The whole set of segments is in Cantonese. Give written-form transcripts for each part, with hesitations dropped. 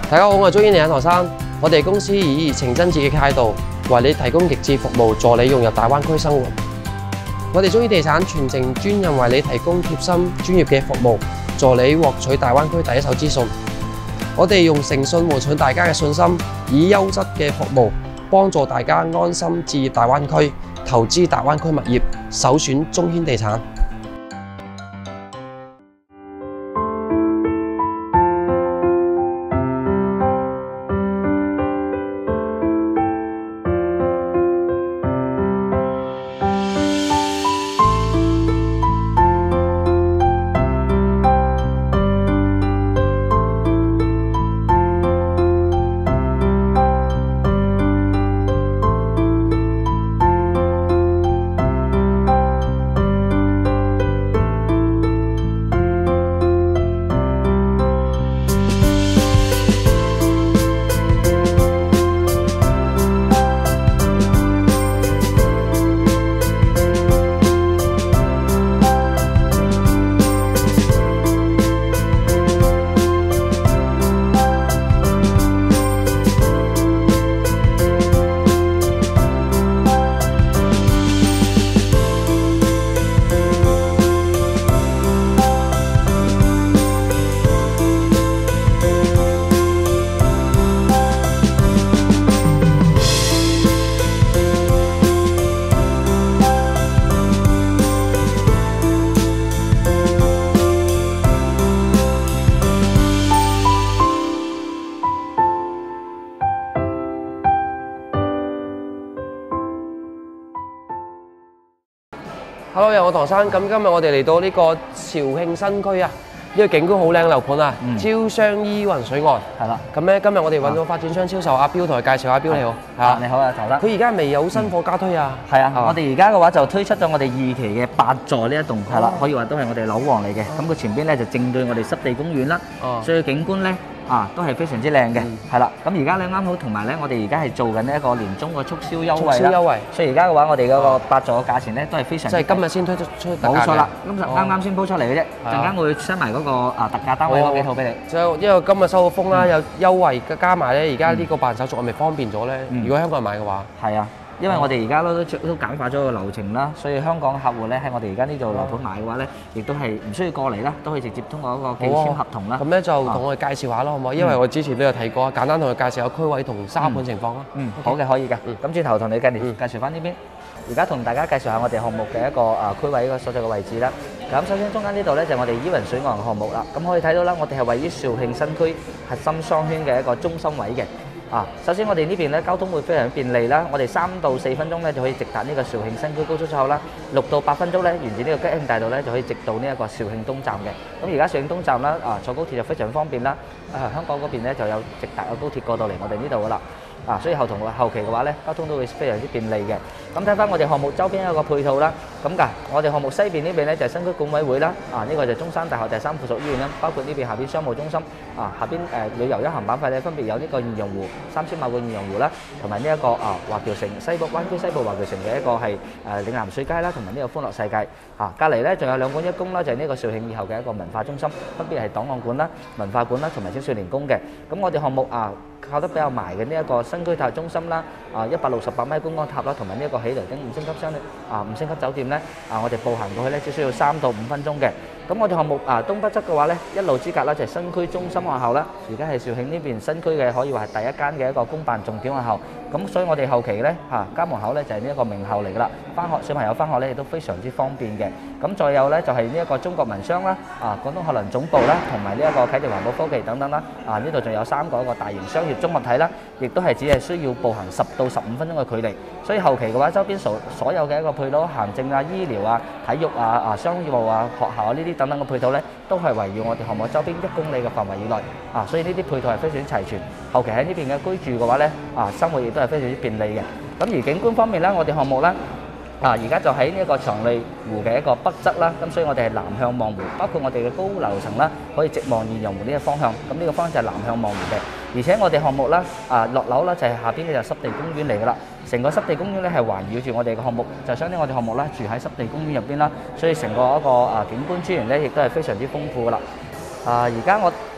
大家好，我係鍾意你喺唐生。我哋公司以熱情真摯嘅態度，為你提供極致服務，助你融入大灣區生活。我哋鍾意地產全程專人為你提供貼心專業嘅服務，助你獲取大灣區第一手資訊。我哋用誠信換取大家嘅信心，以優質嘅服務幫助大家安心置業大灣區，投資大灣區物業，首選中軒地產。Hello， 又我唐生。咁今日我哋嚟到呢個肇慶新區啊，呢個景觀好靚樓盤啊，招商依雲水岸。係啦。咁咧今日我哋揾到發展商銷售阿彪同佢介紹。阿彪你好。係啊， 你好啊，唐生。 佢而家未有新貨加推啊？ 係啊，我哋而家嘅話就推出咗我哋2期嘅8座呢一棟，係啦，可以話都係我哋樓王嚟嘅。咁佢前邊咧就正對我哋濕地公園啦，所以景觀咧都係非常之靚嘅，係啦。咁而家咧啱好同埋咧，我哋而家係做緊呢一個年終嘅促銷優惠啦。所以而家嘅話，我哋嗰個8座嘅價錢咧都係非常。即係今日先推出特價嘅。冇錯啦，咁就啱先鋪出嚟嘅啫。陣間我會 send 埋嗰個特價單位嗰幾套俾你。就因為今日收咗風啦，有優惠加埋咧，而家呢個辦手續係咪方便咗咧？如果香港人買嘅話，係啊。因為我哋而家都簡化咗個流程啦，所以香港客戶咧喺我哋而家呢度樓盤買嘅話咧，亦都係唔需要過嚟啦，都可以直接通過一個寄簽合同啦。咁咧就同我哋介紹下咯，好唔好？因為我之前都有睇過，簡單同佢介紹下區位同沙盤情況啦。好嘅，可以嘅。咁轉頭同你介紹翻呢邊。而家同大家介紹下我哋項目嘅一個區位個所在嘅位置啦。咁首先中間呢度咧就係我哋依雲水岸嘅項目啦。咁可以睇到啦，我哋係位於肇慶新區核心商圈嘅一個中心位嘅。首先我哋呢邊咧交通會非常便利啦，我哋3到4分鐘咧就可以直達呢個肇慶新區高速出口啦，6到8分鐘咧沿住呢個吉慶大道咧就可以直到呢一個肇慶東站嘅。咁而家肇慶東站啦，坐高鐵就非常方便啦。香港嗰邊咧就有直達嘅高鐵過到嚟我哋呢度噶啦。所以後期嘅話咧，交通都會非常之便利嘅。咁睇翻我哋項目周邊有個配套啦，我哋項目西邊呢邊咧就係新區管委會啦，呢個就係中山大學第3附屬醫院啦，包括呢邊下邊商務中心，下邊旅遊一行板塊咧分別有呢個現容湖3000畝嘅現容湖啦，同埋呢一個華僑城西部灣區西部華僑城嘅一個係嶺南水街啦，同埋呢個歡樂世界。隔離咧仲有2館1宮啦，就係呢個肇慶以後嘅一個文化中心，分別係檔案館啦、文化館啦同埋青少年宮嘅。咁我哋項目靠得比較埋嘅呢一個新區塔中心啦，168米觀光塔啦，同埋呢一個喜來登5星級酒店咧，我哋步行過去咧只需要3到5分鐘嘅。咁我哋項目東北側嘅話咧，一路之隔啦就係新區中心學校啦，而家係肇慶呢邊新區嘅可以話係第一間嘅一個公辦重點學校。咁所以我哋後期咧家門口咧就係呢一個名校嚟㗎啦，小朋友翻學咧亦都非常之方便嘅。咁再有咧就係呢一個中國民商啦，廣東學能總部啦，同埋呢一個啟迪環保科技等等啦。呢度仲有3個一個大型商業綜合體啦，亦都係只係需要步行10到15分鐘嘅距離。所以後期嘅話，周邊所有嘅一個配套，行政醫療體育商業學校呢啲等等嘅配套咧，都係圍繞我哋項目周邊1公里嘅範圍以內。所以呢啲配套係非常之齊全。後期喺呢邊嘅居住嘅話咧，生活亦都係非常之便利嘅。咁而景觀方面咧，我哋項目咧而家就喺呢一個長利湖嘅一個北側啦，咁所以我哋係南向望湖，包括我哋嘅高樓層啦，可以直望現陽湖呢個方向。咁呢個方向就係南向望湖嘅。而且我哋項目啦，落樓啦就係下邊嘅就濕地公園嚟㗎啦。成個濕地公園咧係環繞住我哋嘅項目，就相當於我哋項目咧住喺濕地公園入邊啦，所以成個一個景觀資源咧亦都係非常之豐富㗎啦。而家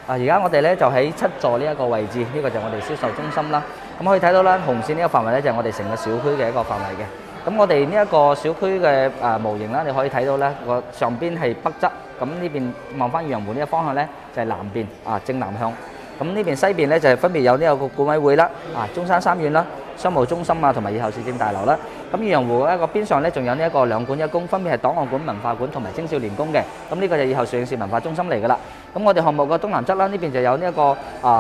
而家我哋咧就喺7座呢一個位置，呢個就係我哋銷售中心啦。咁可以睇到啦，紅線呢個範圍咧就係我哋成個小區嘅一個範圍嘅。咁我哋呢一個小區嘅模型啦，你可以睇到咧，個上邊係北側，咁呢邊望翻裕陽湖呢個方向咧就係南邊正南向。咁呢邊西邊咧就係分別有呢個管委會啦、中山三院啦、商務中心同埋以後市政大樓啦。咁裕陽湖一個邊上咧仲有呢一個兩館一公，分別係檔案館、文化館同埋青少年宮嘅。咁呢個就以後上市文化中心嚟㗎啦。咁我哋項目個東南側啦，呢邊就有呢一個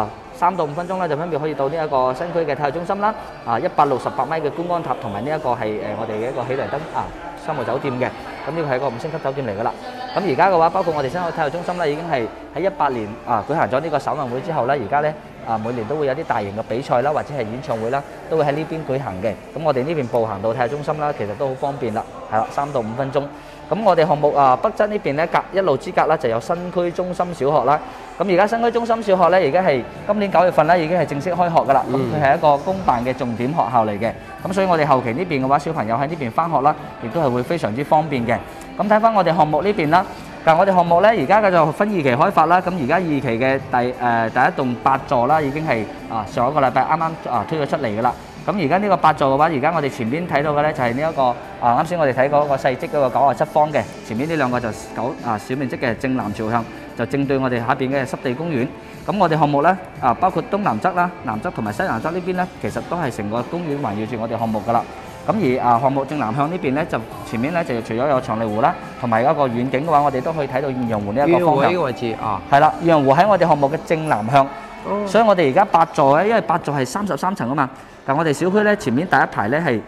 3到5分鐘啦，就分別可以到呢一個新區嘅體育中心啦，168米嘅觀安塔同埋呢一個係我哋嘅一個喜來登商務酒店嘅。咁呢個係一個5星級酒店嚟㗎啦。咁而家嘅話，包括我哋新開體育中心咧，已經係喺18年舉行咗呢個首運會之後咧，而家咧每年都會有啲大型嘅比賽啦，或者係演唱會啦，都會喺呢邊舉行嘅。咁我哋呢邊步行到體育中心啦，其實都好方便啦，係啦，3到5分鐘。咁我哋項目北側呢邊咧一路之隔啦，就有新區中心小學啦。咁而家新區中心小學咧，而家係今年9月份咧已經係正式開學㗎啦。咁佢係一個公辦嘅重點學校嚟嘅。咁所以我哋後期呢邊嘅話，小朋友喺呢邊返學啦，亦都係會非常之方便嘅。咁睇翻我哋項目呢邊啦，但我哋項目咧而家嘅就分2期開發啦。咁而家2期嘅第一棟8座啦，已經係上一個禮拜啱啱推咗出嚟㗎啦。咁而家呢個8座嘅話，而家我哋前邊睇到嘅咧就係呢一個啱先我哋睇嗰個細積嗰個97方嘅，前面呢兩個就小面積嘅正南朝向，就正對我哋下邊嘅濕地公園。咁我哋項目咧包括東南側啦、南側同埋西南側呢邊咧，其實都係成個公園圍繞住我哋項目㗎啦。咁而項目正南向呢邊咧，就前面咧就除咗有長利湖啦，同埋一個遠景嘅話，我哋都可以睇到裕陽湖呢一個方向。呢個位置係啦，裕陽湖喺我哋項目嘅正南向，所以我哋而家8座咧，因為8座係33層啊嘛。但我哋小區咧前面第一排咧係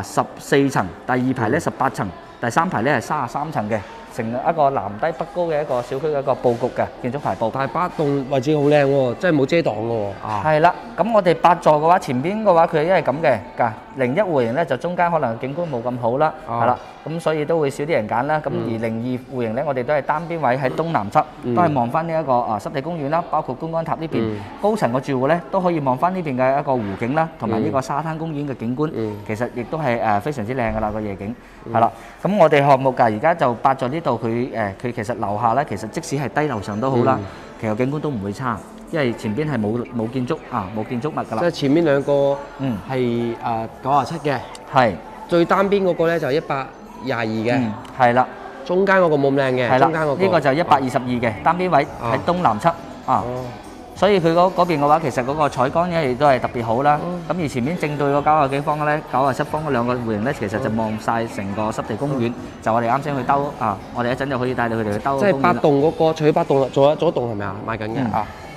14層，第二排咧18層，第三排咧係33層嘅，成一個南低北高嘅一個小區嘅一個佈局嘅建築排佈。但係8棟位置好靚喎，真係冇遮擋嘅喎。係啦，咁我哋8座嘅話，前邊嘅話佢係因為咁嘅01戶型咧就中間可能景觀冇咁好啦，係啦，咁所以都會少啲人揀啦。咁而02戶型咧，我哋都係單邊位喺東南側，都係望翻呢一個濕地公園啦，包括觀安塔呢邊高層嘅住戶咧都可以望翻呢邊嘅一個湖景啦，同埋呢個沙灘公園嘅景觀，其實亦都係非常之靚㗎啦個夜景，係啦。咁我哋項目而家就8座呢度，佢其實樓下咧，其實即使係低樓上都好啦，其實景觀都唔會差。因為前邊係冇建築冇建築物㗎啦。即係前面兩個係97嘅，係最單邊嗰個咧就122嘅，係啦。中間嗰個冇咁靚嘅，係啦。呢個就122嘅單邊位喺東南側所以佢嗰邊嘅話，其實嗰個採光咧亦都係特別好啦。咁而前面正對個90幾方咧，97方嗰兩個戶型咧，其實就望晒成個濕地公園。就我哋啱先去兜我哋一陣就可以帶到佢哋去兜。即係8棟嗰個，除咗8棟，仲有一棟係咪賣緊嘅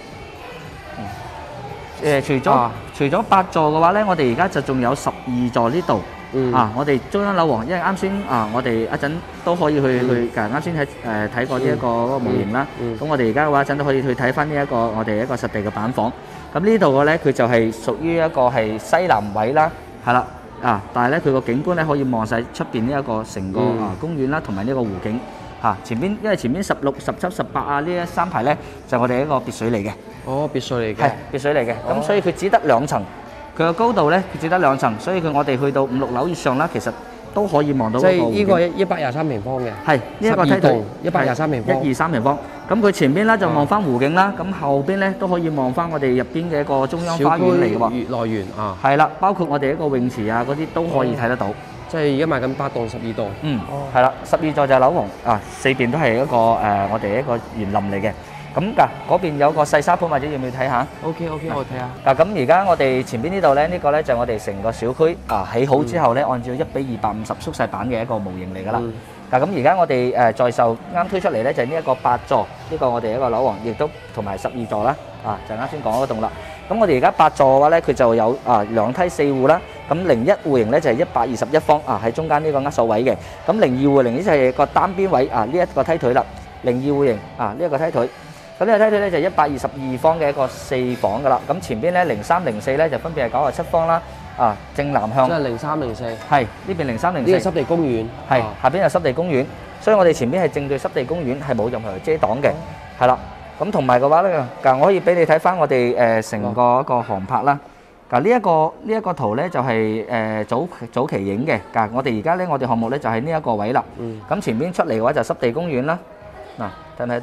除咗8座嘅話咧，我哋而家就仲有12座呢度我哋中央樓王，因為啱先我哋一陣都可以去啱先睇過呢一個模型啦。咁我哋而家嘅話一陣都可以去睇翻呢一個我哋一個實地嘅板房。咁呢度嘅咧，佢就係屬於一個係西南位啦，係啦但係咧佢個景觀咧可以望晒出邊呢一個成個公園啦，同埋呢個湖景前邊，因為前邊16、17、18呢3排咧就我哋一個別墅嚟嘅。別墅嚟嘅，係別墅嚟嘅。咁所以佢只得2層，佢個高度咧佢只得2層，所以我哋去到5、6樓以上啦，其實都可以望到嗰個湖景。即係呢個123平方嘅，係呢一個梯度123平方，123平方。咁佢前邊咧就望翻湖景啦，咁後邊咧都可以望翻我哋入邊嘅一個中央花園嚟嘅喎。月內園係啦，包括我哋一個泳池嗰啲都可以睇得到。即係而家賣緊8棟、12棟。係啦，12座就係樓王4邊都係一個我哋一個園林嚟嘅。咁嗰邊有個細沙盤，或者要唔要睇下 ？OK， 我睇下。咁而家我哋前邊呢度咧，呢個咧就係我哋成個小區起好之後咧，按照1:250縮細版嘅一個模型嚟㗎啦。咁而家我哋在售啱推出嚟咧，就係呢一個8座，呢個我哋一個樓王，亦都同埋12座啦。就啱先講嗰棟啦。咁我哋而家8座嘅話咧，佢就有2梯4戶啦。咁01戶型咧就係121方喺中間呢個握手位嘅。咁02戶型呢就係個單邊位呢一個梯腿啦。02戶型呢一個梯腿。咁呢個梯腿咧就122方嘅一個4房㗎啦。咁前邊咧03、04咧就分別係97方啦。正南向。即係03、04。係呢邊03、04。呢個濕地公園。係下邊有濕地公園，所以我哋前邊係正對濕地公園，係冇任何遮擋嘅。係啦。咁同埋嘅話咧，我可以俾你睇翻我哋成個一個航拍啦。呢一個圖咧就係早期影嘅。我哋而家咧我哋項目咧就喺呢一個位啦。咁前邊出嚟嘅話就濕地公園啦。睇唔睇到？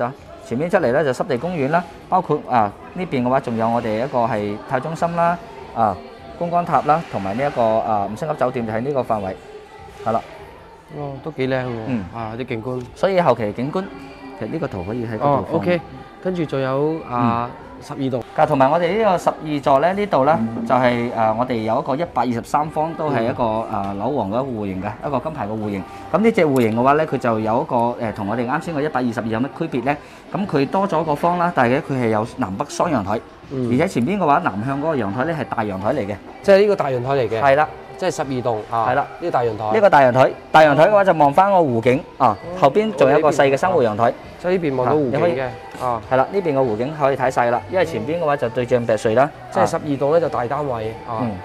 前面出嚟咧就濕地公園啦，包括呢邊嘅話仲有我哋一個係太中心啦，觀光塔啦，同埋呢一個5星級酒店就喺呢個範圍，係啦。 哦，都幾靚喎！啲景觀。 所以後期景觀，其實呢個圖可以喺嗰度放。 OK， 跟住仲有12棟。 同埋我哋呢個12座咧，呢度咧就係我哋有一個123方，都係一個樓王嘅戶型嘅一個金牌嘅戶型。咁呢隻戶型嘅話咧，佢就有一個同我哋啱先個122有乜區別咧？咁佢多咗個方啦，但係佢係有南北雙陽台，而且前邊嘅話南向嗰個陽台咧係大陽台嚟嘅， 即係呢個大陽台嚟嘅。 係啦。 即係12棟係啦， 呢個大陽台。 呢個大陽台，嘅話就望翻個湖景後邊仲有一個細嘅生活陽台， 所以呢邊望到湖景嘅。 係啦，呢邊個湖景可以睇晒啦，因為前邊嘅話就對正別墅啦。 即係12棟咧就大單位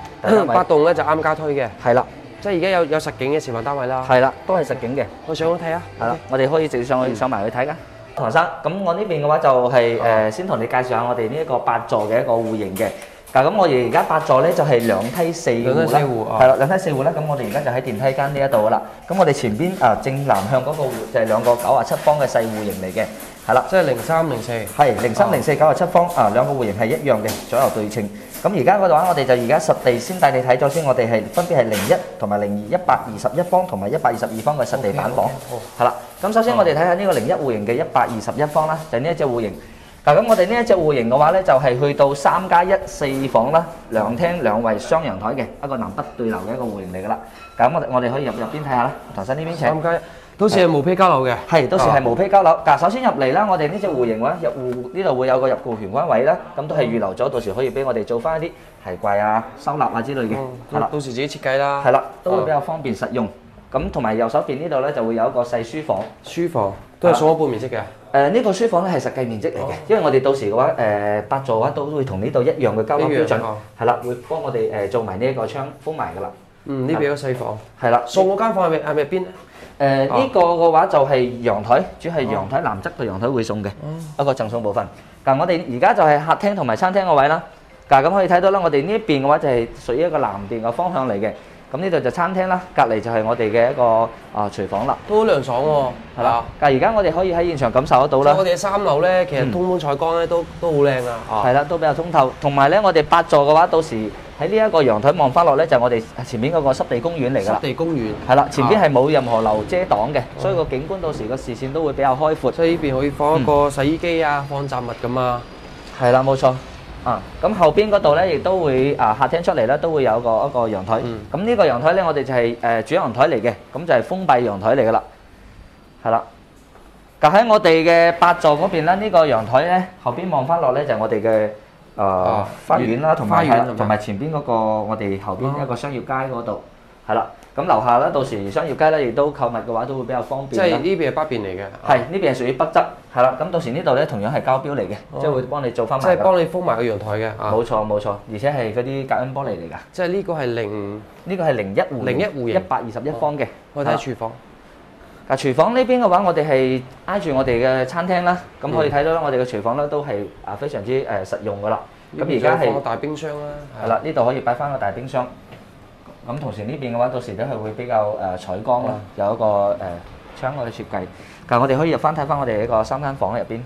，8棟咧就啱家推嘅。 係啦， 即係而家有實景嘅示範單位啦。 係啦，都係實景嘅。 我上去睇下。 係啦，我哋可以直接上埋去睇㗎。唐生，咁我呢邊嘅話就係先同你介紹下我哋呢一個8座嘅一個戶型嘅。咁我哋而家8座咧就係2梯4戶啦，係啦，2梯4戶啦。咁我哋而家就喺電梯間呢一度噶啦。咁我哋前邊正南向嗰個戶就係2個97方嘅細戶型嚟嘅，係啦， 即係03、04， 係03、04、97方兩個戶型係一樣嘅，左右對稱。咁而家嗰度話，我哋就而家實地先帶你睇咗先，我哋係分別係01同埋02、121方同埋122方嘅實地板房，係啦。咁首先我哋睇下呢個01戶型嘅121方啦，就係呢一隻戶型。咁我哋呢一隻戶型嘅話咧，就係去到3+1 4房啦，2廳2衛雙陽台嘅一個南北對流嘅一個戶型嚟噶啦。咁我哋可以入邊睇下啦，唐生呢邊請。 3+1，到時係無坯交樓嘅。 係，到時係無坯交樓。首先入嚟啦，我哋呢隻戶型嘅話，入戶呢度會有個入戶玄關位啦，咁都係預留咗，到時可以俾我哋做翻一啲鞋櫃啊、收納啊之類嘅。係啦， 到時自己設計啦。 係啦，都會比較方便實用。咁同埋右手邊呢度咧就會有一個細書房。 書房都係送一半面積嘅。 呢個書房咧係實際面積嚟嘅，因為我哋到時嘅話8座嘅話都會同呢度一樣嘅交樓標準，係啦，會幫我哋做埋呢一個窗封埋㗎啦。 呢邊有個細房。係啦，送嗰間房係咪邊？ 呢個嘅話就係陽台，主要係陽台南側嘅陽台會送嘅一個贈送部分。我哋而家就係客廳同埋餐廳個位啦。咁可以睇到啦，我哋呢一邊嘅話就係屬於一個南邊嘅方向嚟嘅。咁呢度就餐廳啦，隔離就係我哋嘅一個廚房啦， 都好涼爽喎，係啦。 但係而家我哋可以喺現場感受得到啦。 我哋嘅3樓咧，其實通風採光咧都好靚啊。 係啦，都比較通透。同埋咧，我哋8座嘅話，到時喺呢一個陽台望翻落咧，就係我哋前面嗰個濕地公園嚟㗎啦。濕地公園係啦，前邊係冇任何樓遮擋嘅，所以個景觀到時個視線都會比較開闊。 所以呢邊可以放一個洗衣機啊，放雜物咁啊。 係啦，冇錯。咁後邊嗰度咧，亦都會客廳出嚟咧，都會有一個陽台。咁呢個陽台咧，我哋就係主陽台嚟嘅，咁就係封閉陽台嚟噶啦，係啦。咁喺我哋嘅8座嗰邊咧，呢個陽台咧後邊望翻落咧，就係我哋嘅花園啦，同埋前邊嗰個我哋後邊一個商業街嗰度，係啦。咁樓下咧，到時商業街咧亦都購物嘅話，都會比較方便。 即係呢邊係北邊嚟嘅。 係呢邊係屬於北側，係啦。咁到時呢度咧同樣係膠標嚟嘅，即係會幫你做翻埋。 即係幫你封埋個陽台嘅。 冇錯冇錯，而且係嗰啲隔音玻璃嚟㗎。 即係呢個係呢個係01戶型121方嘅。 我睇廚房。 廚房呢邊嘅話，我哋係挨住我哋嘅餐廳啦。咁可以睇到啦，我哋嘅廚房咧都係非常之實用㗎啦。咁而家係大冰箱啦。 係啦，呢度可以擺翻個大冰箱。咁同時呢邊嘅話，到時都係會比較採光啦，有一個窗嘅設計。但係我哋可以入翻睇翻我哋一個3間房入邊。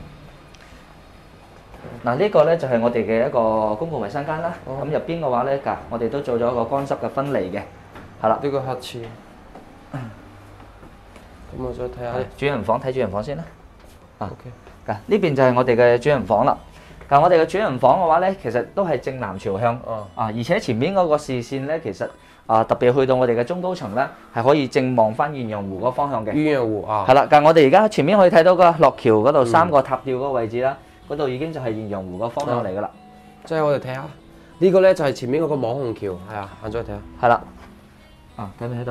呢個咧就係我哋嘅一個公共衞生間啦。咁入邊嘅話咧，我哋都做咗一個乾濕嘅分離嘅，係啦。 呢個黑廁。咁我再睇下主人房，睇主人房先啦。OK。呢邊就係我哋嘅主人房啦。但我哋嘅主人房嘅話咧，其實都係正南朝向，而且前面嗰個視線咧，其實特別去到我哋嘅中高層咧，係可以正望翻鴛鴦湖嗰方向嘅。鴛鴦湖係啦，但係我哋而家前面可以睇到個落橋嗰度3個塔吊嗰個位置啦，嗰度已經就係鴛鴦湖個方向嚟㗎啦。 即係我哋睇下，呢個咧就係前面嗰個網紅橋，係啊，行咗去睇下。 係啦，睇唔睇到？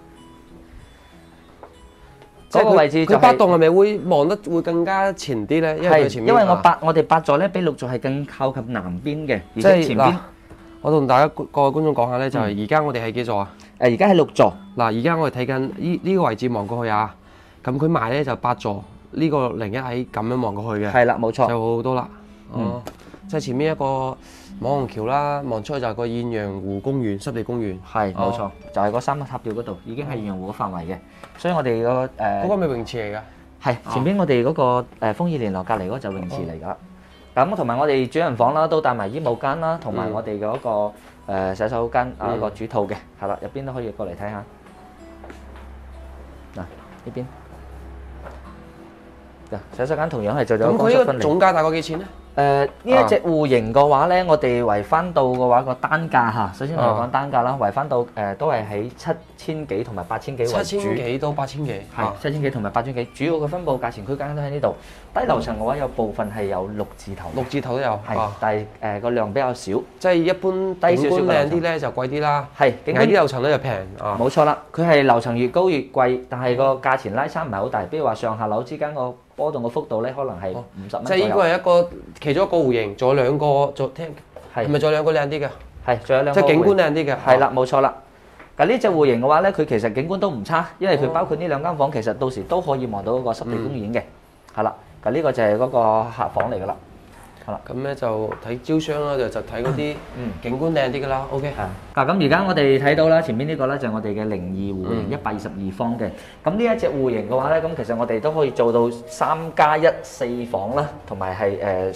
嗰個位置就係佢8棟係咪會望得會更加前啲咧？因為佢前面因為我哋8座咧比6座係更靠近南邊嘅，而且前邊。 我同大家各位觀眾講下咧，就係而家我哋係幾座啊？ 而家係6座。 而家我哋睇緊呢個位置望過去啊，咁佢賣咧就8座，呢個01喺咁樣望過去嘅。 係啦，冇錯。 就好好多啦。即係前面一個網紅橋啦，望出去就係個鴛鴦湖公園、濕地公園。 係，冇錯，就係嗰3個塔吊嗰度，已經係鴛鴦湖嘅範圍嘅。所以我哋個嗰個咪泳池嚟㗎？ 係前邊我哋嗰個豐益連絡隔離嗰個就泳池嚟㗎啦。咁同埋我哋主人房啦，都帶埋衣帽間啦，同埋我哋嗰個洗手間一個主套嘅，係啦，入邊都可以過嚟睇下。嗱呢邊，洗手間同樣係做咗咁佢呢個總價大概幾錢咧？ 呢一隻戶型嘅話咧，我哋圍翻到嘅話個單價嚇，首先我哋講單價啦，圍翻到都係喺7000幾同埋8000幾為主。 7000幾到8000幾， 係7000幾同埋8000幾，主要嘅分佈價錢區間都喺呢度。低樓層嘅話有部分係有6字頭， 6字頭都有， 係，但係個量比較少， 即係一般低少少景觀靚啲咧就貴啲啦， 係矮啲樓層咧就平。 冇錯啦，佢係樓層越高越貴，但係個價錢拉差唔係好大，比如話上下樓之間個波動嘅幅度咧，可能係50蚊左右。 即係呢個係一個其中一個戶型，仲有兩個係咪仲有兩個靚啲嘅？ 係，仲有兩個。 即係景觀靚啲嘅。 係啦，冇錯啦。嗱呢隻戶型嘅話咧，佢其實景觀都唔差，因為佢包括呢兩間房，其實到時都可以望到嗰個濕地公園嘅。係啦，嗱呢個就係嗰個客房嚟㗎啦。係啦， 咁咧就睇招商啦，就睇嗰啲景觀靚啲㗎啦。OK。 係。嗱咁而家我哋睇到啦，前面呢個咧就係我哋嘅02戶型122方嘅。咁呢一隻戶型嘅話咧，咁其實我哋都可以做到3+1 4房啦，同埋係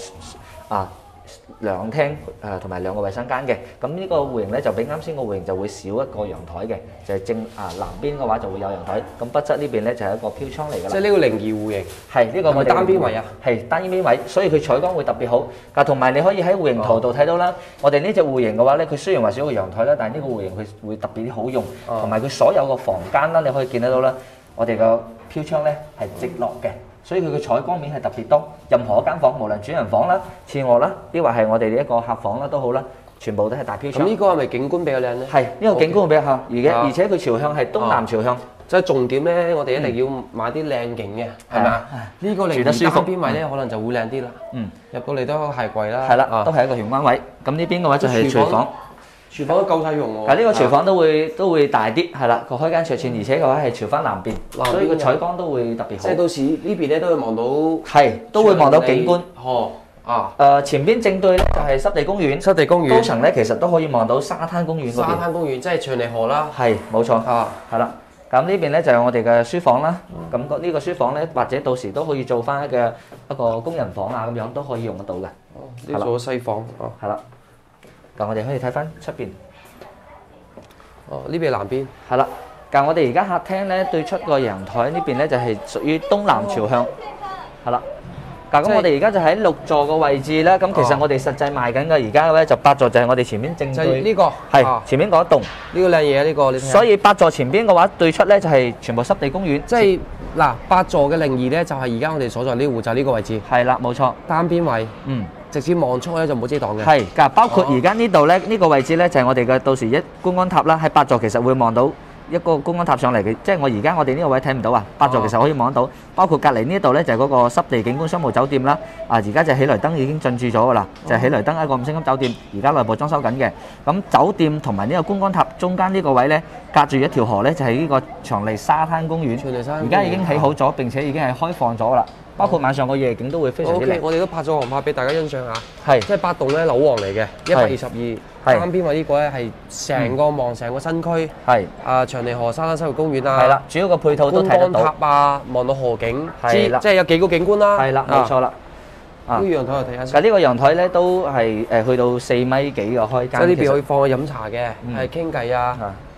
2廳同埋2個衞生間嘅。咁呢個戶型咧就比啱先個戶型就會少一個陽台嘅，就係南邊嘅話就會有陽台。咁北側呢邊咧就係一個飄窗嚟㗎啦。 即係呢個02戶型係呢個我哋單邊位啊， 係單邊位，所以佢採光會特別好。同埋你可以喺戶型圖度睇到啦，我哋呢隻戶型嘅話咧，佢雖然話少個陽台啦，但係呢個戶型佢會特別好用，同埋佢所有個房間啦，你可以見得到啦，我哋個飄窗咧係直落嘅。所以佢嘅採光面係特別多，任何一間房，無論主人房啦、次臥啦，抑或係我哋一個客房啦都好啦，全部都係大飄窗。 咁呢個係咪景觀比較靚咧？ 係，呢個景觀會比較好，而且佢朝向係東南朝向。 即係重點咧，我哋一定要買啲靚景嘅，係咪啊？呢個住得舒服邊位咧，可能就會靚啲啦。入到嚟都係貴啦。 係啦，都係一個玄關位。咁呢邊嘅話就係廚房。 廚房都夠晒用喎。 嗱呢個廚房都會大啲，係啦，個開間桌前，而且嘅話係朝翻南邊，所以個採光都會特別好。 即係到時呢邊咧都會望到， 係都會望到景觀。前邊正對咧就係濕地公園。 濕地公園高層咧其實都可以望到沙灘公園嗰邊。 沙灘公園即係長尼河啦。 係冇錯。係啦，咁呢邊咧就係我哋嘅書房啦。咁呢個書房咧，或者到時都可以做翻一個工人房啊，咁樣都可以用得到嘅。 呢做西房。 係啦。咁我哋可以睇翻出邊。 呢邊係南邊。 係啦。但我哋而家客廳咧對出個陽台呢邊咧就係屬於東南朝向。係啦。咁我哋而家就喺6座個位置啦。咁其實我哋實際賣緊嘅而家咧就8座，就係我哋前面正對。 呢個。 係前面嗰一棟。 呢個靚嘢啊！呢個你睇。 所以8座前邊嘅話對出咧就係全部濕地公園。 即係嗱，8座嘅02咧就係而家我哋所在呢戶就係呢個位置。 係啦，冇錯。 單邊位。直接望出咧就冇遮擋嘅。 係，㗎，包括而家呢度咧，呢個位置咧就係我哋嘅到時觀光塔啦。喺8座其實會望到一個觀光塔上嚟嘅，即係我哋呢個位睇唔到啊。8座其實可以望得到，包括隔離呢度咧就係嗰個濕地景觀商務酒店啦。而家就喜來登已經進駐咗㗎啦，就係喜來登一個5星級酒店，而家內部裝修緊嘅。咁酒店同埋呢個觀光塔中間呢個位咧，隔住一條河咧就係呢個長利沙灘公園。而家已經起好咗，並且已經係開放咗㗎啦。包括晚上個夜景都會非常之靚。 我哋都拍咗航拍俾大家欣賞下。 係， 即係8棟咧樓王嚟嘅，122。單邊位呢個咧係成個望成個新區。係。長利河沙灘生活公園啊。係啦，主要個配套都睇得到。觀光塔啊，望到河景。係啦。即係有幾個景觀啦。 係啦，冇錯啦。 呢個陽台我睇下先。 嗱呢個陽台咧都係去到4米幾嘅開間。 即係呢邊可以放去飲茶嘅，係傾偈啊。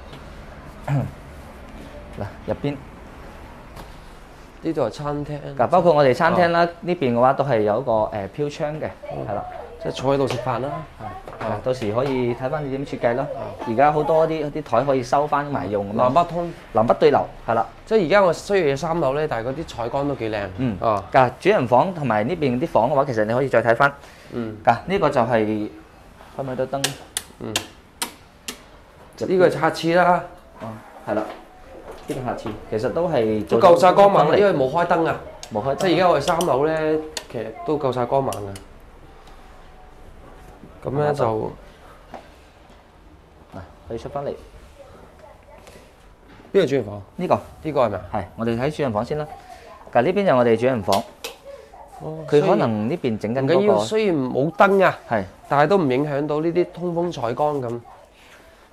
嗱入邊。 呢度係餐廳。 嗱，包括我哋餐廳啦，呢邊嘅話都係有一個飄窗嘅，係啦， 即係坐喺度食飯啦。 到時可以睇翻你點設計咯。而家好多啲台可以收翻埋用。 南北通， 南北對流，係啦。 即係而家我雖然有3樓咧，但係嗰啲採光都幾靚。 嗱，主人房同埋呢邊啲房嘅話，其實你可以再睇翻。嗱，呢個就係開唔開到燈？ 呢個係客廁啦。 係啦。呢個下次其實都係都夠晒光猛，因為冇開燈啊， 冇開燈。 即係而家我哋3樓咧，其實都夠晒光猛嘅。咁咧就嗱，可以出翻嚟。 邊個主人房？ 呢個係咪啊？ 係，我哋睇主人房先啦。嗱，呢邊就我哋主人房。佢可能呢邊整緊嗰個。 雖然冇燈啊， 係， 但係都唔影響到呢啲通風採光咁。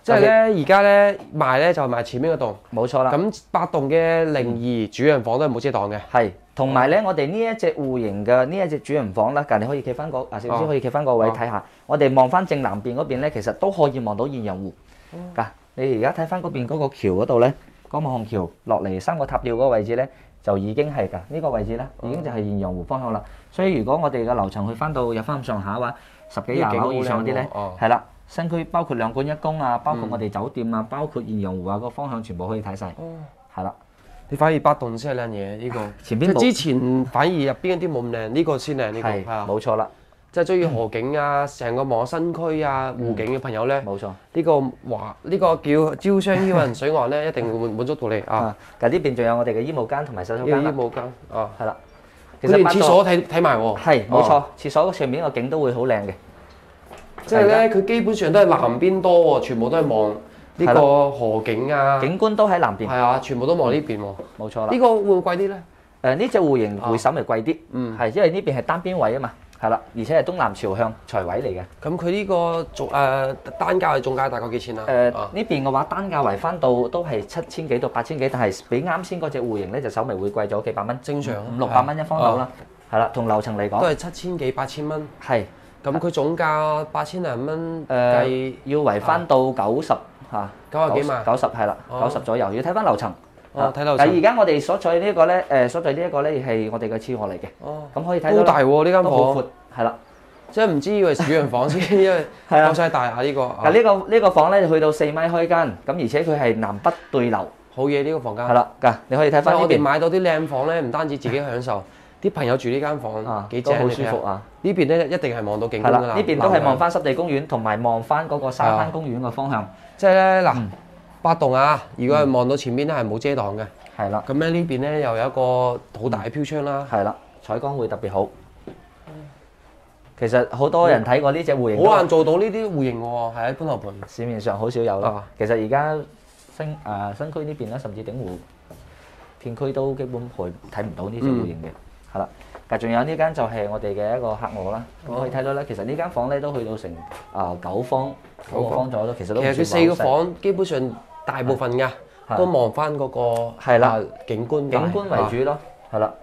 即係咧而家咧賣咧就賣前面嗰棟， 冇錯啦。 咁8棟嘅02主人房都係冇遮擋嘅。 係，同埋咧我哋呢一隻戶型嘅呢一隻主人房啦，你可以企翻個少少可以企翻個位睇下。我哋望翻正南邊嗰邊咧，其實都可以望到鴛鴦湖。㗎，你而家睇翻嗰邊嗰個橋嗰度咧，嗰望橋落嚟3個塔吊嗰個位置咧，就已經係㗎。呢個位置咧已經就係鴛鴦湖方向啦。所以如果我哋嘅樓層去翻到入翻咁上下話10幾20樓以上啲咧，係啦。新區包括2館1公啊，包括我哋酒店啊，包括鴛鴦湖啊，個方向全部可以睇晒。係啦， 你反而8棟先係靚嘢呢個。 前邊之前反而入邊嗰啲冇咁靚，呢個先靚呢個。係冇錯啦。 即係中意河景啊，成個望新區啊、湖景嘅朋友咧， 冇錯。 呢個叫招商依雲水岸咧，一定會滿足到你啊。 嗱呢邊仲有我哋嘅衣帽間同埋洗手間。 衣帽間啊， 係啦。 其實廁所睇埋喎。 係冇錯，廁所上面個景都會好靚嘅。 即係咧，佢基本上都係南邊多喎，全部都係望呢個河景啊。 景觀都喺南邊。 係啊，全部都望呢邊喎。 冇錯啦。 呢個會唔會貴啲咧？ 呢隻戶型會稍微貴啲。係因為呢邊係單邊位啊嘛。係啦，而且係東南朝向財位嚟嘅。 咁佢呢個單價係總價大概幾錢啊？ 呢邊嘅話單價圍翻到都係7000幾到8000幾，但係比啱先嗰隻戶型咧就稍微會貴咗幾百蚊。 正常 500-600蚊一方樓啦。係啦，同樓層嚟講都係7000幾8000蚊。 係。 咁佢總價8000零蚊計， 要圍翻到90嚇 ，90幾萬， 90係啦，90左右。要睇翻樓層。 睇樓層。 但係而家我哋所在呢一個咧，所在呢一個咧係我哋嘅次卧嚟嘅。咁可以睇到。 好大喎呢間房。 好闊，係啦。 即係唔知以為主人房先，因為夠晒大下呢個。 嗱呢個房咧去到4米開間，咁而且佢係南北對流。 好嘢呢個房間。 係啦，你可以睇翻呢邊。 我哋買到啲靚房咧，唔單止自己享受。啲朋友住呢間房幾正， 好舒服啊！ 呢邊咧一定係望到景觀㗎啦。 呢邊都係望翻濕地公園同埋望翻嗰個沙灘公園嘅方向。 即係咧嗱，8棟啊！如果係望到前邊咧係冇遮擋嘅。 係啦。咁咧呢邊咧又有一個好大嘅飄窗啦。 係啦，採光會特別好。其實好多人睇過呢隻戶型。 好難做到呢啲戶型喎，係喺潘河盤市面上好少有啦。其實而家新區呢邊啦，甚至鼎湖片區都基本睇唔到呢隻戶型嘅。係啦，但仲有呢間就係我哋嘅一個客臥啦。咁可以睇到咧，其實呢間房咧都去到成9方左右咯。其實佢 4個房基本上大部分㗎都望翻嗰個景觀為主咯。係啦。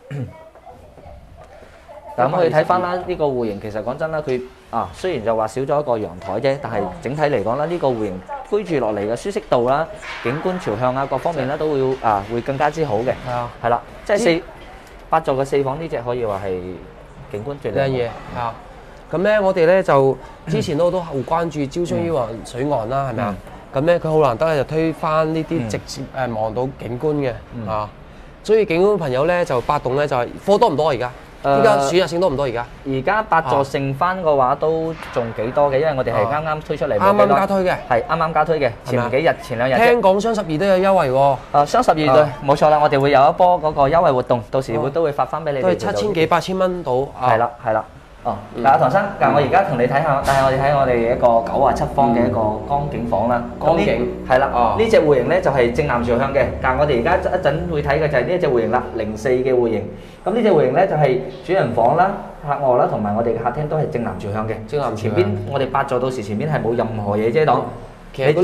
咁可以睇翻啦，呢個戶型其實講真啦，佢雖然就話少咗一個陽台啫，但係整體嚟講啦，呢個戶型居住落嚟嘅舒適度啦、景觀朝向啊各方面咧都會更加之好嘅。係啊，係啦，即係8座嘅4房呢隻可以話係景觀最靚嘢啊！咁咧我哋咧就之前都好關注招商依雲水岸啦，係咪啊？咁咧佢好難得就推翻呢啲直接望到景觀嘅啊！所以景觀朋友咧就8棟咧就係貨多唔多而家？依家選擇性多唔多而家？ 而家8座剩翻嘅話都仲幾多嘅，因為我哋係啱啱推出嚟， 啱啱加推嘅， 係啱啱加推嘅，前2日。 聽講雙12都有優惠喎。 雙12對，冇錯啦，我哋會有一波嗰個優惠活動，到時都會發翻俾你哋。 都係7000幾8000蚊到。 係啦，係啦。嗱，唐生，我而家同你睇下，帶我哋睇我哋一個97方嘅一個江景房啦。 江景係啦，呢隻戶型咧就係正南朝向嘅，但係我哋而家一陣會睇嘅就係呢一隻戶型啦，04嘅戶型。咁呢隻戶型咧就係主人房啦、客臥啦，同埋我哋嘅客廳都係正南朝向嘅。正南前邊我哋8座到時前邊係冇任何嘢遮擋。 其實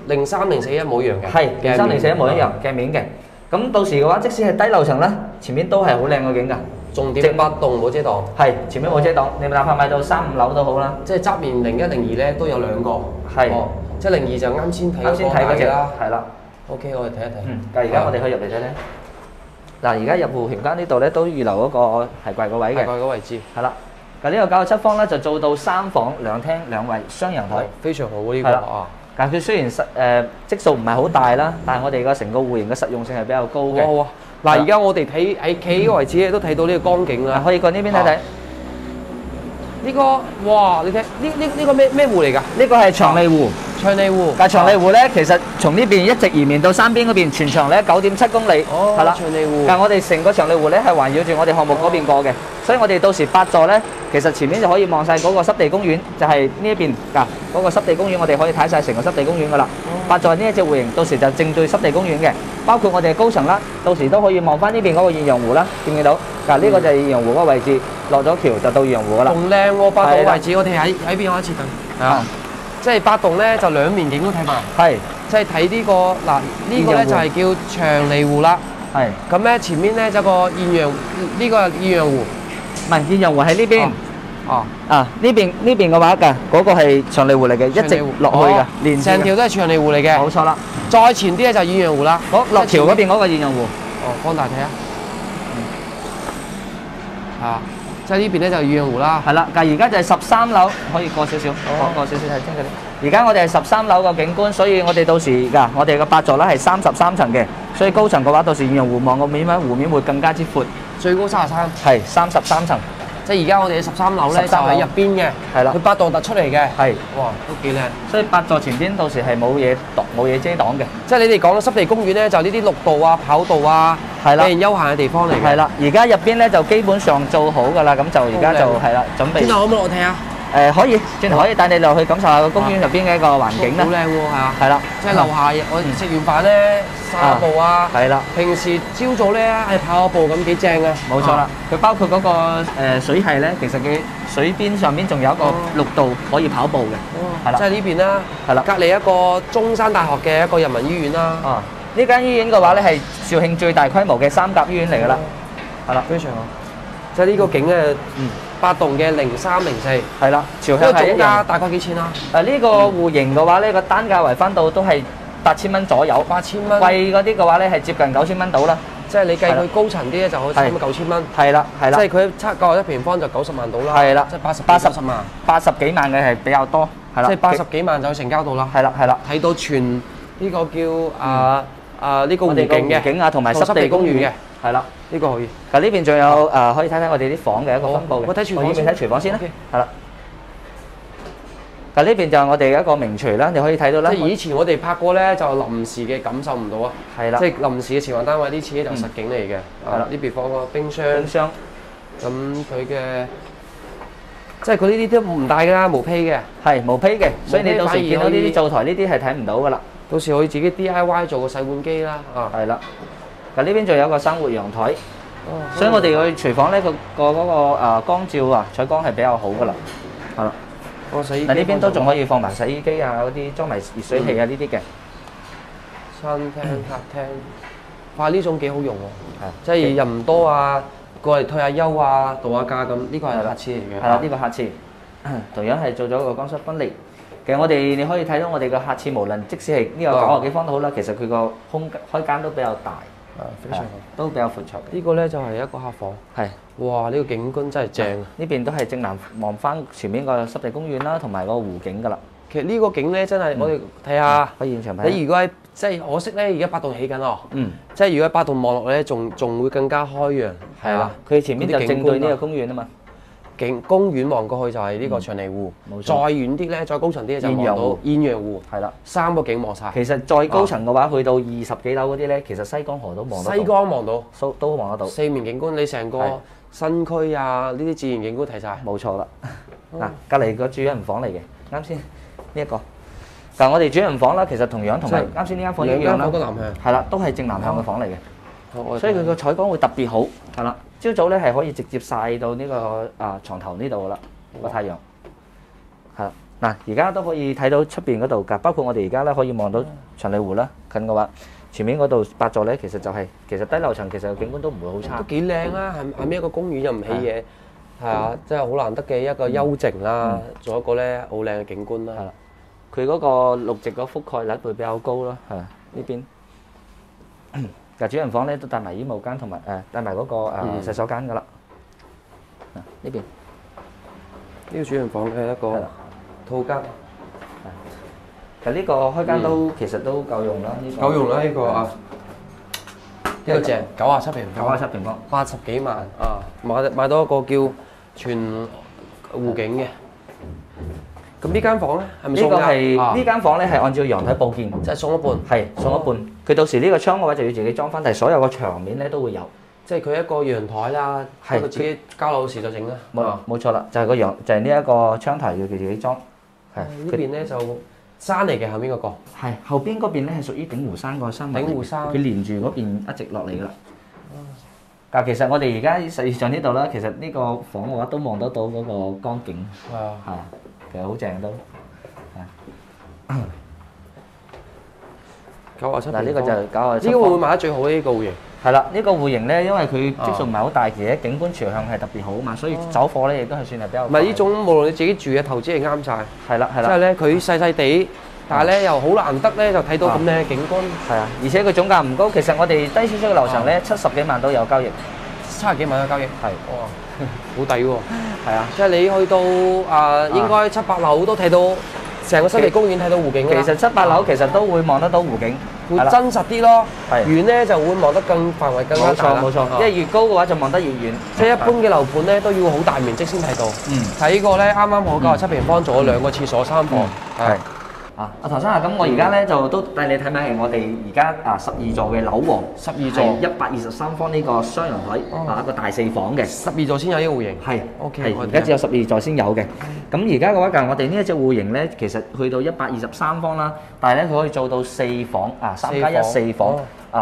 03、04一模一樣嘅。 係03、04一模一樣鏡面嘅。咁到時嘅話，即使係低樓層啦，前面都係好靚嘅景㗎。 重點8棟冇遮擋， 係前面冇遮擋，你哪怕買到3、5樓都好啦。 即係側面01、02咧都有2個， 係， 即係02就啱先睇嗰隻啦，係啦。 OK，我哋睇一睇。 但係而家我哋可以入嚟睇睇。嗱，而家入戶型間呢度咧都預留嗰個係櫃個位嘅， 櫃個位置。 係啦。嗱呢個97方咧就做到3房2廳2衛雙陽台， 非常好呢個啊。 但係佢雖然積數唔係好大啦，但係我哋個成個戶型嘅實用性係比較高嘅。 嗱，而家我哋睇喺企呢個位置咧，都睇到呢個江景啦。 可以過呢邊睇睇。 呢個哇，你睇呢個咩湖嚟㗎？ 呢個係長利湖。 長利湖。 但係長利湖咧，其實從呢邊一直延綿到山邊嗰邊，全長咧9.7公里。 哦。係啦。長利湖。 但係我哋成個長利湖咧係環繞住我哋項目嗰邊過嘅，所以我哋到時8座咧，其實前面就可以望晒嗰個濕地公園，就係呢一邊㗎。嗰個濕地公園我哋可以睇晒成個濕地公園㗎啦。8座呢一隻戶型，到時就正對濕地公園嘅，包括我哋高層啦，到時都可以望翻呢邊嗰個鴛鴦湖啦，見唔見到？嗱，呢個就係鴛鴦湖嗰個位置，落咗橋就到鴛鴦湖㗎啦。 仲靚喎，8座位置，我哋喺邊開始等。係啊。 即係八棟咧就兩面景都睇埋。 係即係睇呢個嗱，呢個咧就係叫長梨湖啦。 係。 咁咧前面咧就個燕陽，呢個係燕陽湖。 唔係燕陽湖喺呢邊。 哦。 啊，呢邊嘅話㗎，嗰個係長梨湖嚟嘅，一直落去㗎，連成條都係長梨湖嚟嘅。 冇錯啦。 再前啲咧就燕陽湖啦。 落橋嗰邊嗰個燕陽湖。 哦，放大睇下。啊，即係呢邊咧就燕陽湖啦。 係啦，但係而家就係13樓，可以過少少，過少少睇清楚啲。而家我哋係13樓個景觀，所以我哋到時㗎，我哋個8座咧係33層嘅，所以高層嘅話，到時燕陽湖望個面咧，湖面會更加之闊。 最高33。 係33層。 即係而家我哋嘅13樓咧就喺入邊嘅， 係啦， 佢8棟突出嚟嘅， 係， 哇，都幾靚。 所以8座前邊到時係冇嘢遮擋嘅。 即係你哋講嘅濕地公園咧，就呢啲綠道啊、跑道啊， 係啦， 俾人休閒嘅地方嚟嘅。 係啦，而家入邊咧就基本上做好㗎啦，咁就而家就係啦，準備。 轉頭可唔可以落去睇下？ 可以，轉頭可以帶你落去感受下個公園入邊嘅一個環境啦。 好靚喎，係啊。 係啦， 即係樓下我哋食完飯咧散下步啊。 係啦。 平時朝早咧係跑下步咁幾正啊。 冇錯啦，佢包括嗰個水系咧，其實佢水邊上邊仲有一個綠道可以跑步嘅。係啦。 即係呢邊啦。 係啦。 隔離一個中山大學嘅一個人民醫院啦。 啊，呢間醫院嘅話咧係肇慶最大規模嘅3甲醫院嚟㗎啦。係啦， 非常好。即係呢個景嘅8棟嘅0304。 係啦，肇慶係總價大概幾錢啊？ 呢個戶型嘅話呢個單價圍翻到都係8000蚊左右。 8000蚊。 貴嗰啲嘅話呢係接近9000蚊到啦。 即係你計佢高層啲咧就可以差唔多9000蚊。 係啦，係啦。 即係佢測價1平方就90萬到啦。 係啦， 即係80萬。 80幾萬嘅係比較多。係啦。 即係80幾萬就成交到啦。 係啦，係啦。 睇到全呢個叫呢個湖景嘅景啊，同埋濕地公園嘅。係啦， 呢個可以。 嗱呢邊仲有可以睇睇我哋啲房嘅一個分佈嘅。 我睇廚房先。 我依邊睇廚房先啦。係啦。嗱呢邊就係我哋嘅一個名廚啦，你可以睇到啦。 即係以前我哋拍過咧，就臨時嘅感受唔到啊。 係啦。 即係臨時嘅前環單位，呢次就實景嚟嘅。係啦。呢邊放個冰箱。冰箱。咁佢嘅即係佢呢啲都唔大㗎啦，無坯嘅。係無坯嘅，所以你到時見到呢啲灶台呢啲係睇唔到㗎啦。 到時可以自己 DIY 做個洗碗機啦。啊。 係啦。嗱呢邊仲有個生活陽台，所以我哋個廚房咧個嗰個光照啊採光係比較好㗎啦。係啦。 個洗衣機。 嗱呢邊都仲可以放埋洗衣機啊，嗰啲裝埋熱水器啊呢啲嘅。 餐廳、客廳，哇！呢種幾好用喎。係。即係人唔多啊，過嚟退下休啊，度下假咁。呢個係客廁嚟嘅。係啦， 呢個客廁，同樣係做咗個乾濕分離。其實我哋你可以睇到我哋個客廁，無論即使係呢個90幾方都好啦，其實佢個開間都比較大。非常好，都比較闊綽。 呢個咧就係一個客房。係。哇！呢個景觀真係正。 呢邊都係正南望翻前面個濕地公園啦，同埋個湖景㗎啦。 其實呢個景咧真係我哋睇下。 可以現場睇。 你如果係即係可惜咧，而家8棟起緊哦。即係如果8棟望落咧，仲會更加開揚。係啊。佢前面就正對呢個公園啊嘛。公園望過去就係呢個長梨湖。冇錯。再遠啲咧，再高層啲咧就望到燕陽湖。係啦。3個景望晒。 其實再高層嘅話，去到20幾樓嗰啲咧，其實西江河都望得到。 西江望到， 都望得到。4 面景觀，你成個新區啊，呢啲自然景觀睇晒。 冇錯啦。嗱，隔離個主人房嚟嘅，啱先呢一個。但係我哋主人房啦，其實同樣同埋啱先呢間房一樣啦。係啦，都係正南向嘅房嚟嘅。所以佢個採光會特別好。係啦。朝早咧係可以直接曬到呢個床頭呢度噶啦，個太陽。係啦，嗱而家都可以睇到出邊嗰度㗎，包括我哋而家咧可以望到長梨湖啦，近嘅話，前面嗰度8座咧其實就係其實低樓層其實景觀都唔會好差。都幾靚啊！係咪一個公園又唔起嘢？係啊，真係好難得嘅一個幽靜啦，仲有一個咧好靚嘅景觀啦。係啦， 佢嗰個綠植個覆蓋率會比較高啦，係呢邊。嗱，主人房咧都帶埋衣帽間同埋帶埋嗰個洗手間噶啦。呢邊呢個主人房嘅一個套間。 其實呢個開間都其實都夠用啦。 夠用啦呢個啊！呢個正97平方。 97平方。 80幾萬啊！買到一個叫全湖景嘅。咁呢間房咧係咪送㗎？ 呢間房咧係按照陽台佈建， 即係送一半。係送一半。佢到時呢個窗嘅話就要自己裝翻，但係所有個牆面咧都會有。 即係佢一個陽台啦，佢自己交樓時就整啦。 冇錯啦，就係呢一個窗台要佢自己裝。係呢邊咧就山嚟嘅後邊嗰個。 係後邊嗰邊咧係屬於鼎湖山個山。 鼎湖山。佢連住嗰邊一直落嚟㗎啦。但其實我哋而家實際上呢度啦，其實呢個房嘅話都望得到嗰個江景。係啊。係啊。其實好正都，係 97。 嗱，呢個就97。 呢個會唔會賣得最好呢個戶型？ 係啦，呢個戶型咧，因為佢積數唔係好大，而且景觀朝向係特別好嘛，所以走貨咧亦都係算係比較。 唔係呢種，無論你自己住嘅投資係啱晒。 係啦，係啦。 即係咧，佢細細地，但係咧又好難得咧，就睇到咁靚嘅景觀。 係啊，而且佢總價唔高，其實我哋低少少嘅樓層咧，70幾萬都有交易。 70幾萬嘅交易。係。哇，好抵喎！ 係啊， 即係你去到應該7、8樓都睇到成個濕地公園睇到湖景㗎啦。 其實7、8樓其實都會望得到湖景。 會真實啲咯， 係遠咧就會望得更範圍更加大啦。 冇錯，因為越高嘅話就望得越遠。 即係一般嘅樓盤咧都要好大面積先睇到。睇呢個咧啱啱好97平方，做咗2個廁所3房。係。 阿唐生啊，咁我而家咧就都帶你睇埋係我哋而家12座嘅樓王，12座123方呢個雙陽台，一個大4房嘅。12座先有呢個戶型。係。OK。而家只有12座先有嘅。咁而家嘅話，我哋呢一隻戶型咧，其實去到123方啦，但係咧佢可以做到4房3+1 4房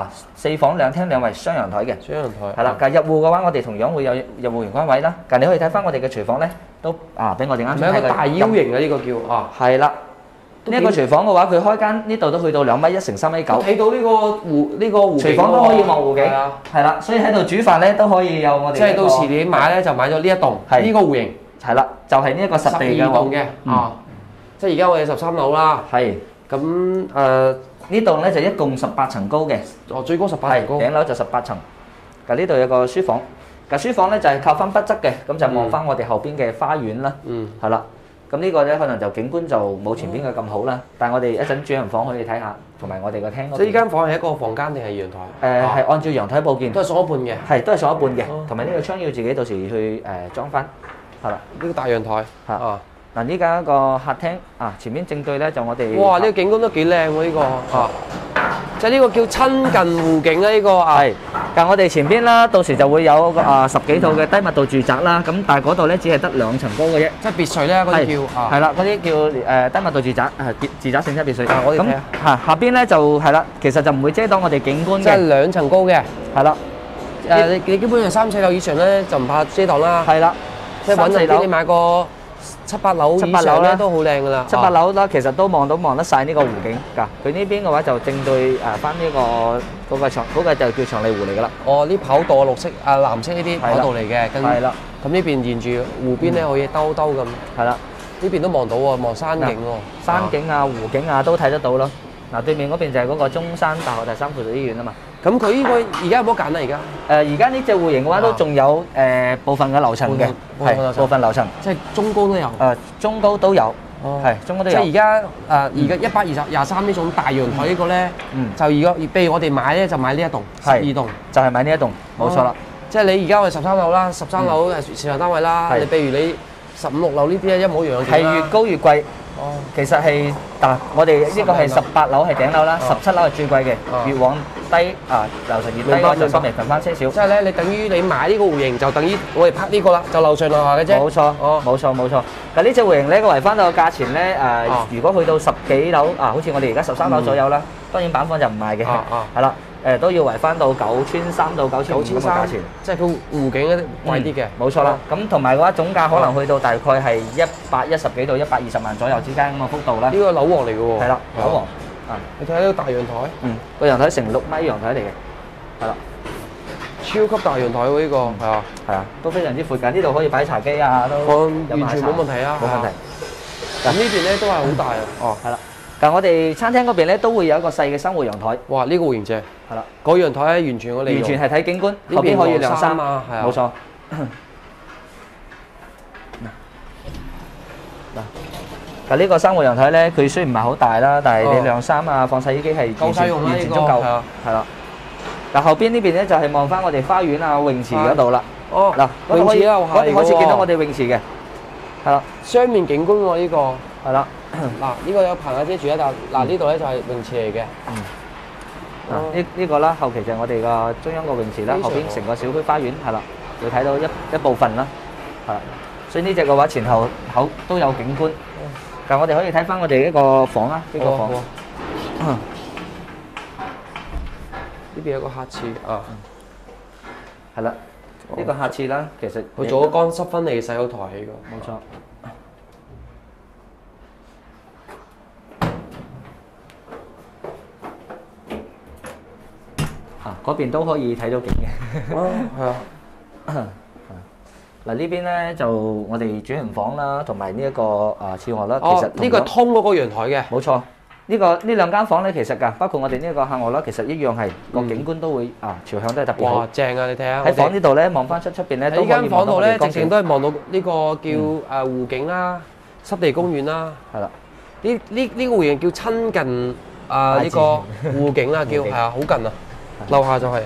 4房2廳2衛雙陽台嘅。雙陽台。係啦，但係入戶嘅話，我哋同樣會有入戶玄關位啦。但你可以睇翻我哋嘅廚房咧，都俾我哋啱先睇嘅。 係一個大腰型嘅呢個叫係啦。呢一個廚房嘅話，佢開間呢度都去到2.1米乘3.9米。 睇到呢個湖景。 廚房都可以望湖景。係啦，所以喺度煮飯咧都可以有我哋。 即係到時你買咧就買咗呢一棟，呢個戶型。 係啦，就係呢一個實地嘅 12棟嘅。即係而家我哋13樓啦。係。咁呢棟咧就一共18層高嘅。 最高18層高。 頂樓就18層。呢度有個書房。書房咧就係靠翻北側嘅，咁就望翻我哋後邊嘅花園啦。係啦。咁呢個咧可能就景觀就冇前邊嘅咁好啦，但係我哋一陣主人房可以睇下，同埋我哋個廳。 即係呢間房係一個房間定係陽台？ 係按照陽台佈建。 都係鎖一半嘅。係， 都係鎖一半嘅，同埋呢個窗要自己到時去裝翻。係啦， 呢個大陽台。 嗱，呢間一個客廳前面正對咧就我哋。 哇！呢個景觀都幾靚喎，呢個即係呢個叫親近湖景啦，呢個係。但係我哋前邊啦，到時就會有10幾套嘅低密度住宅啦。咁但係嗰度咧只係得2層高嘅啫。即係別墅咧，嗰啲叫係啦，嗰啲叫低密度住宅，住宅性質別墅。我哋睇下。下邊咧就係啦，其實就唔會遮到我哋景觀嘅。 即係2層高嘅。係啦。你基本上3、4樓以上咧就唔怕遮擋啦。係啦。即係揾地啲，你買個7、8樓以上咧都好靚㗎啦。7、8樓啦， 其實都望得晒呢個湖景㗎。佢呢邊嘅話就正對翻呢個嗰個就叫長利湖嚟㗎啦。 哦，呢跑道綠色藍色呢啲跑道嚟嘅，係啦。咁呢邊沿住湖邊咧可以兜兜咁。係啦，呢邊都望到喎，望山景喎。 山景湖景都睇得到咯。嗱，對面嗰邊就係嗰個中山大學第3附屬醫院啊嘛。 咁佢呢個而家有冇揀啊？而家而家呢隻戶型嘅話都仲有部分嘅樓層嘅，係部分樓層， 即係中高都有。 中高都有，係中高都有。 即係而家123呢種大陽台呢個咧，就如果譬如我哋買咧就買呢一棟12棟， 就係買呢一棟，冇錯啦。 即係你而家我哋13樓啦，13樓係市場單位啦。你譬如你15、16樓呢啲咧一模一樣嘅。 係越高越貴。其實係我哋呢個係18樓係頂樓啦，17樓係最貴嘅，越往低樓層越低嘅就稍微平翻些少。 即係咧，你等於你買呢個戶型就等於我哋拍呢個啦，就樓上樓下嘅啫。 冇錯，冇錯冇錯。但呢隻戶型咧個圍翻到個價錢咧如果去到10幾樓好似我哋而家13樓左右啦，當然板房就唔賣嘅，係啦。都要圍翻到9300到9500嘅價錢， 即係佢湖景嗰啲貴啲嘅， 冇錯啦。咁同埋嘅話總價可能去到大概係110幾到120萬左右之間咁嘅幅度啦。 呢個樓王嚟嘅喎， 係啦，樓王。 你睇下呢個大陽台， 個陽台成6米陽台嚟嘅，係啦， 超級大陽台喎呢個， 係啊，都非常之闊㗎。呢度可以擺茶幾都完全冇問題啊， 冇問題。 咁呢邊咧都係好大啊， 係啦。但我哋餐廳嗰邊咧都會有一個細嘅生活陽台。 哇！呢個戶型正，係啦，嗰陽台咧完全完全係睇景觀，後邊可以晾衫啊，係啊， 冇錯。嗱，呢個生活陽台咧，佢雖然唔係好大啦，但係你晾衫放洗衣機係夠晒用啦， 完全足夠，係啦。嗱，後邊呢邊咧就係望翻我哋花園泳池嗰度啦。 哦， 嗱，泳池啊，我哋開始見到我哋泳池嘅，係啦， 雙面景觀喎呢個， 係啦。 嗱，呢個有棚架車住一笪，嗱呢度咧就係泳池嚟嘅。 呢個啦，後期就係我哋個中央個泳池啦，後邊成個小區花園係啦，會睇到一部分啦，係啦。所以呢隻嘅話前後都有景觀。但我哋可以睇翻我哋呢個房啊，呢個房。呢邊有個客廁啊， 係啦，呢個客廁啦，其實佢做咗乾濕分離洗手台呢個， 冇錯。 嗰邊都可以睇到景嘅。 哦，係啊。 嗱呢邊咧就我哋主人房啦，同埋呢一個廁所啦。其實呢個係通嗰個陽台嘅。 冇錯。呢兩間房咧，其實㗎，包括我哋呢一個客臥啦，其實一樣係個景觀都會朝向都係特別好。 哇，正啊！你睇下喺房呢度咧，望翻出邊咧， 呢間房度咧，直情都係望到呢個叫湖景啦、濕地公園啦。 係啦， 呢個湖景叫親近呢個湖景啦，叫係啊，好近啊，樓下就係。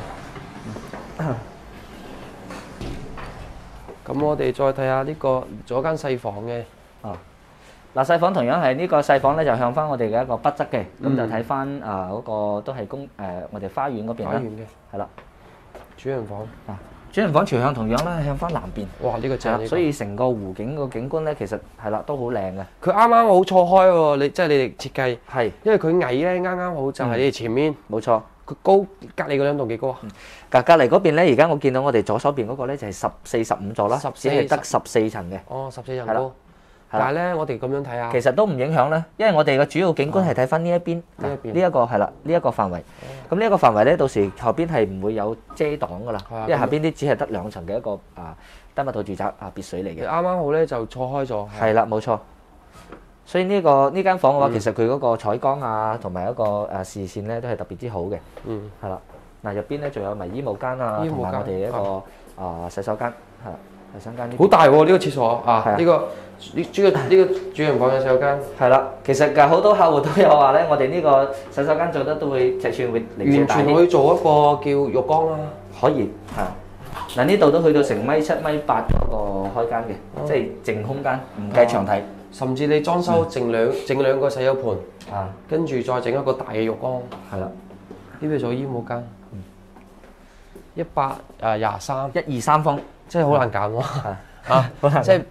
咁我哋再睇下呢個仲有間細房嘅。 嗱細房同樣係呢個細房咧，就向翻我哋嘅一個北側嘅，咁就睇翻嗰個都係我哋花園嗰邊啦。 花園嘅係啦，主人房主人房朝向同樣咧向翻南邊。 哇！呢個正， 所以成個湖景個景觀咧，其實係啦都好靚嘅。 佢啱啱好錯開喎，你即係你哋設計係， 因為佢矮咧，啱啱好就係你哋前面。 冇錯。 佢高隔離嗰兩棟幾高啊？ 隔離嗰邊咧，而家我見到我哋左手邊嗰個咧就係15座啦，只係得14層嘅。 哦，14層高。但係咧，我哋咁樣睇下， 其實都唔影響咧，因為我哋嘅主要景觀係睇翻呢一邊，呢一個係啦，呢一個範圍。咁呢一個範圍咧，到時後邊係唔會有遮擋噶啦，因為下邊啲只係得2層嘅一個單密套住宅別墅嚟嘅。 啱啱好咧就錯開咗。 係啦，冇錯。所以呢間房嘅話，其實佢嗰個採光同埋一個視線咧都係特別之好嘅。 嗯， 係啦。嗱入邊咧仲有埋衣帽間同埋我哋一個洗手間係啦。洗手間呢？ 好大喎！呢個廁所呢個主人房嘅洗手間係啦。其實好多客戶都有話咧，我哋呢個洗手間做得都會尺寸會零舍大啲。 完全可以做一個叫浴缸啦。 可以係。嗱呢度都去到成米7、米8嗰個開間嘅，即係淨空間，唔計長體。 甚至你裝修整兩個洗手盤，跟住再整一個大嘅浴缸。 係啦。 呢邊仲有衣帽間。123。 123方。 真係好難揀喎，即係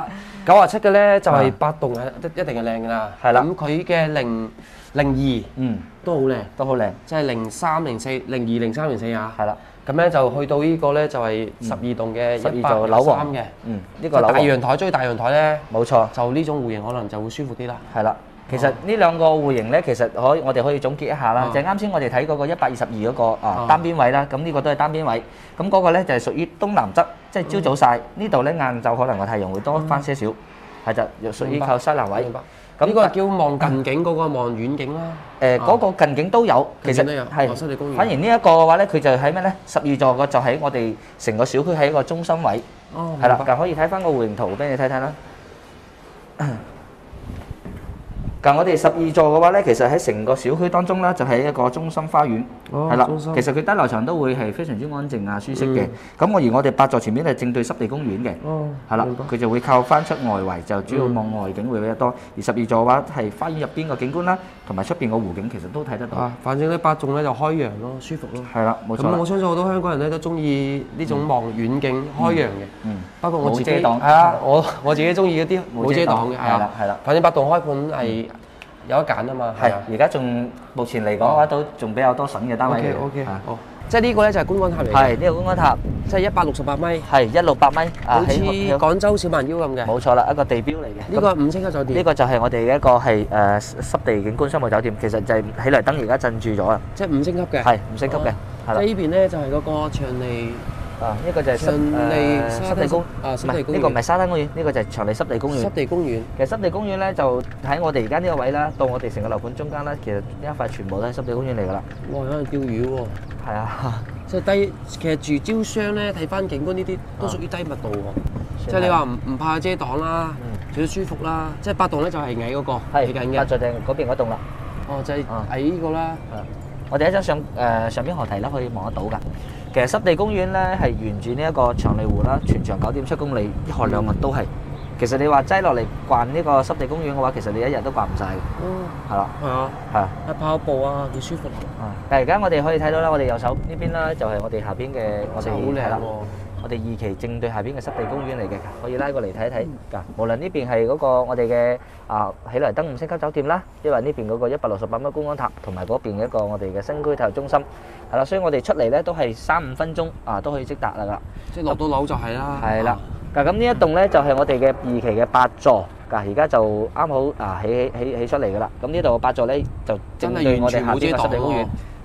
897嘅咧，就係8棟係一定係靚㗎啦。係啦，咁佢嘅002，都好靚， 都好靚， 即係03、04、02、03、04啊。 係啦， 咁咧就去到呢個咧就係12棟嘅 123嘅，呢個大陽台，中意大陽台咧， 冇錯， 就呢種戶型可能就會舒服啲啦。 係啦。其實呢兩個戶型咧，其實我哋可以總結一下啦。就係啱先我哋睇嗰個122嗰個單邊位啦，咁呢個都係單邊位。咁嗰個咧就係屬於東南側，即係朝早曬。呢度咧晏晝可能個太陽會多翻些少，係就屬於靠西南位。 咁呢個叫望近景，嗰個望遠景啦。 嗰個近景都有，其實係。反而呢一個嘅話咧，佢就喺咩咧？12座個就喺我哋成個小區喺一個中心位。哦，係啦，就可以睇翻個戶型圖俾你睇睇啦。但我哋12座嘅話咧，其實喺成個小區當中咧，就係一個中心花園，係啦。其實佢低樓層都會係非常之安靜舒適嘅。咁而我哋8座前面係正對濕地公園嘅，係啦。佢就會靠翻出外圍，就主要望外景會比較多。而12座嘅話係花園入邊個景觀啦，同埋出邊個湖景其實都睇得到。 反正呢8棟咧就開揚咯，舒服咯。 係啦，冇錯。 咁我相信好多香港人咧都中意呢種望遠景開揚嘅。包括我自己冇遮擋。 係啊，我自己中意嗰啲冇遮擋嘅。 係啦，係啦。 反正8棟開盤係有得揀啊嘛。 係，而家仲目前嚟講嘅話，都仲比較多筍嘅單位嘅。 OK，好。即係呢個咧就係觀光塔嚟嘅。 係呢個觀光塔， 即係168米。 係168米。 好似廣州小蠻腰咁嘅。 冇錯啦，一個地標嚟嘅。 呢個5星級酒店。 呢個就係我哋嘅一個係濕地景觀商務酒店，其實就係喜來登而家鎮住咗啊。 即係5星級嘅。 係5星級嘅。係啦。 呢邊咧就係嗰個長利。 呢個就係濕地公園，呢個唔係沙灘公園，呢個就係長利濕地公園。 濕地公園其實濕地公園咧就喺我哋而家呢個位啦，到我哋成個樓盤中間啦，其實呢一塊全部都係濕地公園嚟㗎啦。 哇！有人釣魚喎。係啊，即係低。其實住招商咧，睇翻景觀呢啲都屬於低密度喎。即係你話唔怕遮擋啦，住得舒服啦。即係8棟咧就係矮嗰個，係緊嘅。 就係嗰邊嗰棟啦。 哦，就係矮呢個啦。 我哋一張上邊河堤啦，可以望得到㗎。其實濕地公園咧係沿住呢一個長利湖啦，全長9.7公里，一河兩岸都係。其實你話擠落嚟逛呢個濕地公園嘅話，其實你一日都逛唔晒嘅。係啦。係啊。係啊。跑步啊，幾舒服。但係而家我哋可以睇到啦，我哋右手呢邊啦，就係我哋下邊嘅我哋係啦。我哋2期正對下邊嘅濕地公園嚟嘅，可以拉過嚟睇一睇。無論呢邊係嗰個我哋嘅喜來登5星級酒店啦，因為呢邊嗰個168米觀光塔，同埋嗰邊一個我哋嘅新區體育中心，係啦，所以我哋出嚟咧都係3-5分鐘都可以即達啦。 即係落到樓就係啦。係啦。 咁呢一棟咧就係我哋嘅2期嘅8座，而家就啱好起出嚟噶啦。咁呢度嘅8座咧就正對我哋下邊嘅濕地公園。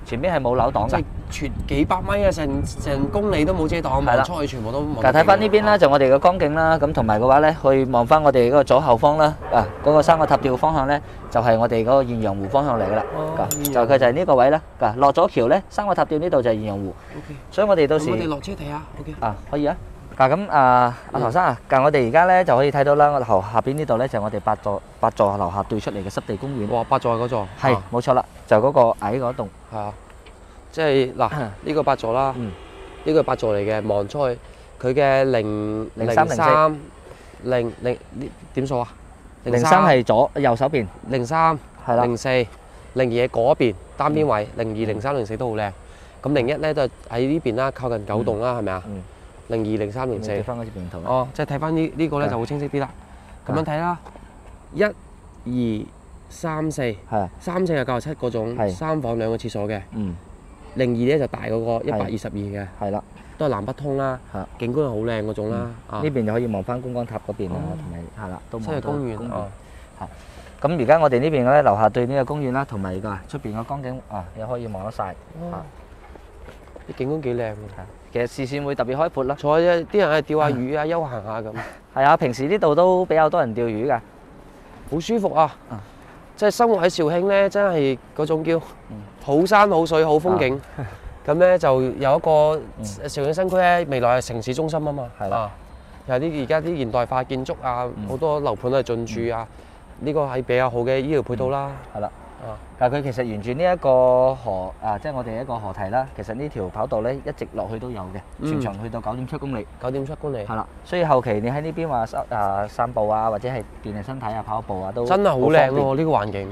前邊係冇樓擋㗎。 即係全幾百米啊，成公里都冇遮擋，望出去全部都望。 但係睇翻呢邊啦，就我哋嘅江景啦，咁同埋嘅話咧，去望翻我哋嗰個左後方啦，嗰個三個塔吊方向咧，就係我哋嗰個艷陽湖方向嚟㗎啦。就佢就係呢個位啦。落咗橋咧，三個塔吊呢度就係艷陽湖。所以我哋到時我哋落車睇下。 可以啊。咁阿唐生啊，我哋而家咧就可以睇到啦，我樓下邊呢度咧就係我哋八座樓下對出嚟嘅濕地公園。 哇，八座係嗰座。 係，冇錯啦，就嗰個矮嗰棟。 係啊，即係嗱，呢個八座啦，呢個八座嚟嘅，望出去佢嘅03點數啊 ？03係右手邊 ，03 係啦 ，04、02嗰邊單邊位，02、03、04都好靚。咁01咧都係喺呢邊啦，靠近九棟啦，係咪啊？02、03、04。 睇翻嗰條平圖。 哦，即係睇翻呢個咧就好清晰啲啦。咁樣睇啦，1、2、3、4，係3、4係97嗰種，3房2個廁所嘅。02咧就大嗰個122嘅，係啦，都係南北通啦，景觀係好靚嗰種啦。 呢邊就可以望翻觀光塔嗰邊啦，同埋係啦，都望到公園。 咁而家我哋呢邊咧樓下對呢個公園啦，同埋出邊個江景又可以望得晒。 啲景觀幾靚㗎。 其實視線會特別開闊啦。 坐啲人係釣下魚啊，休閒下咁。 係啊，平時呢度都比較多人釣魚㗎， 好舒服啊！即係生活喺肇慶咧，真係嗰種叫好山好水好風景。咁咧就有一個肇慶新區咧，未來係城市中心啊嘛。係啦。又係啲而家啲現代化建築啊，好多樓盤都係進駐啊。呢個係比較好嘅醫療配套啦。係啦。但係佢其實沿住呢一個河即係我哋一個河堤啦。其實呢條跑道咧一直落去都有嘅，全長去到9.7公里。9.7公里。係啦，所以後期你喺呢邊話散步啊，或者係鍛鍊身體啊、跑步啊，都真係好靚喎！呢個環境。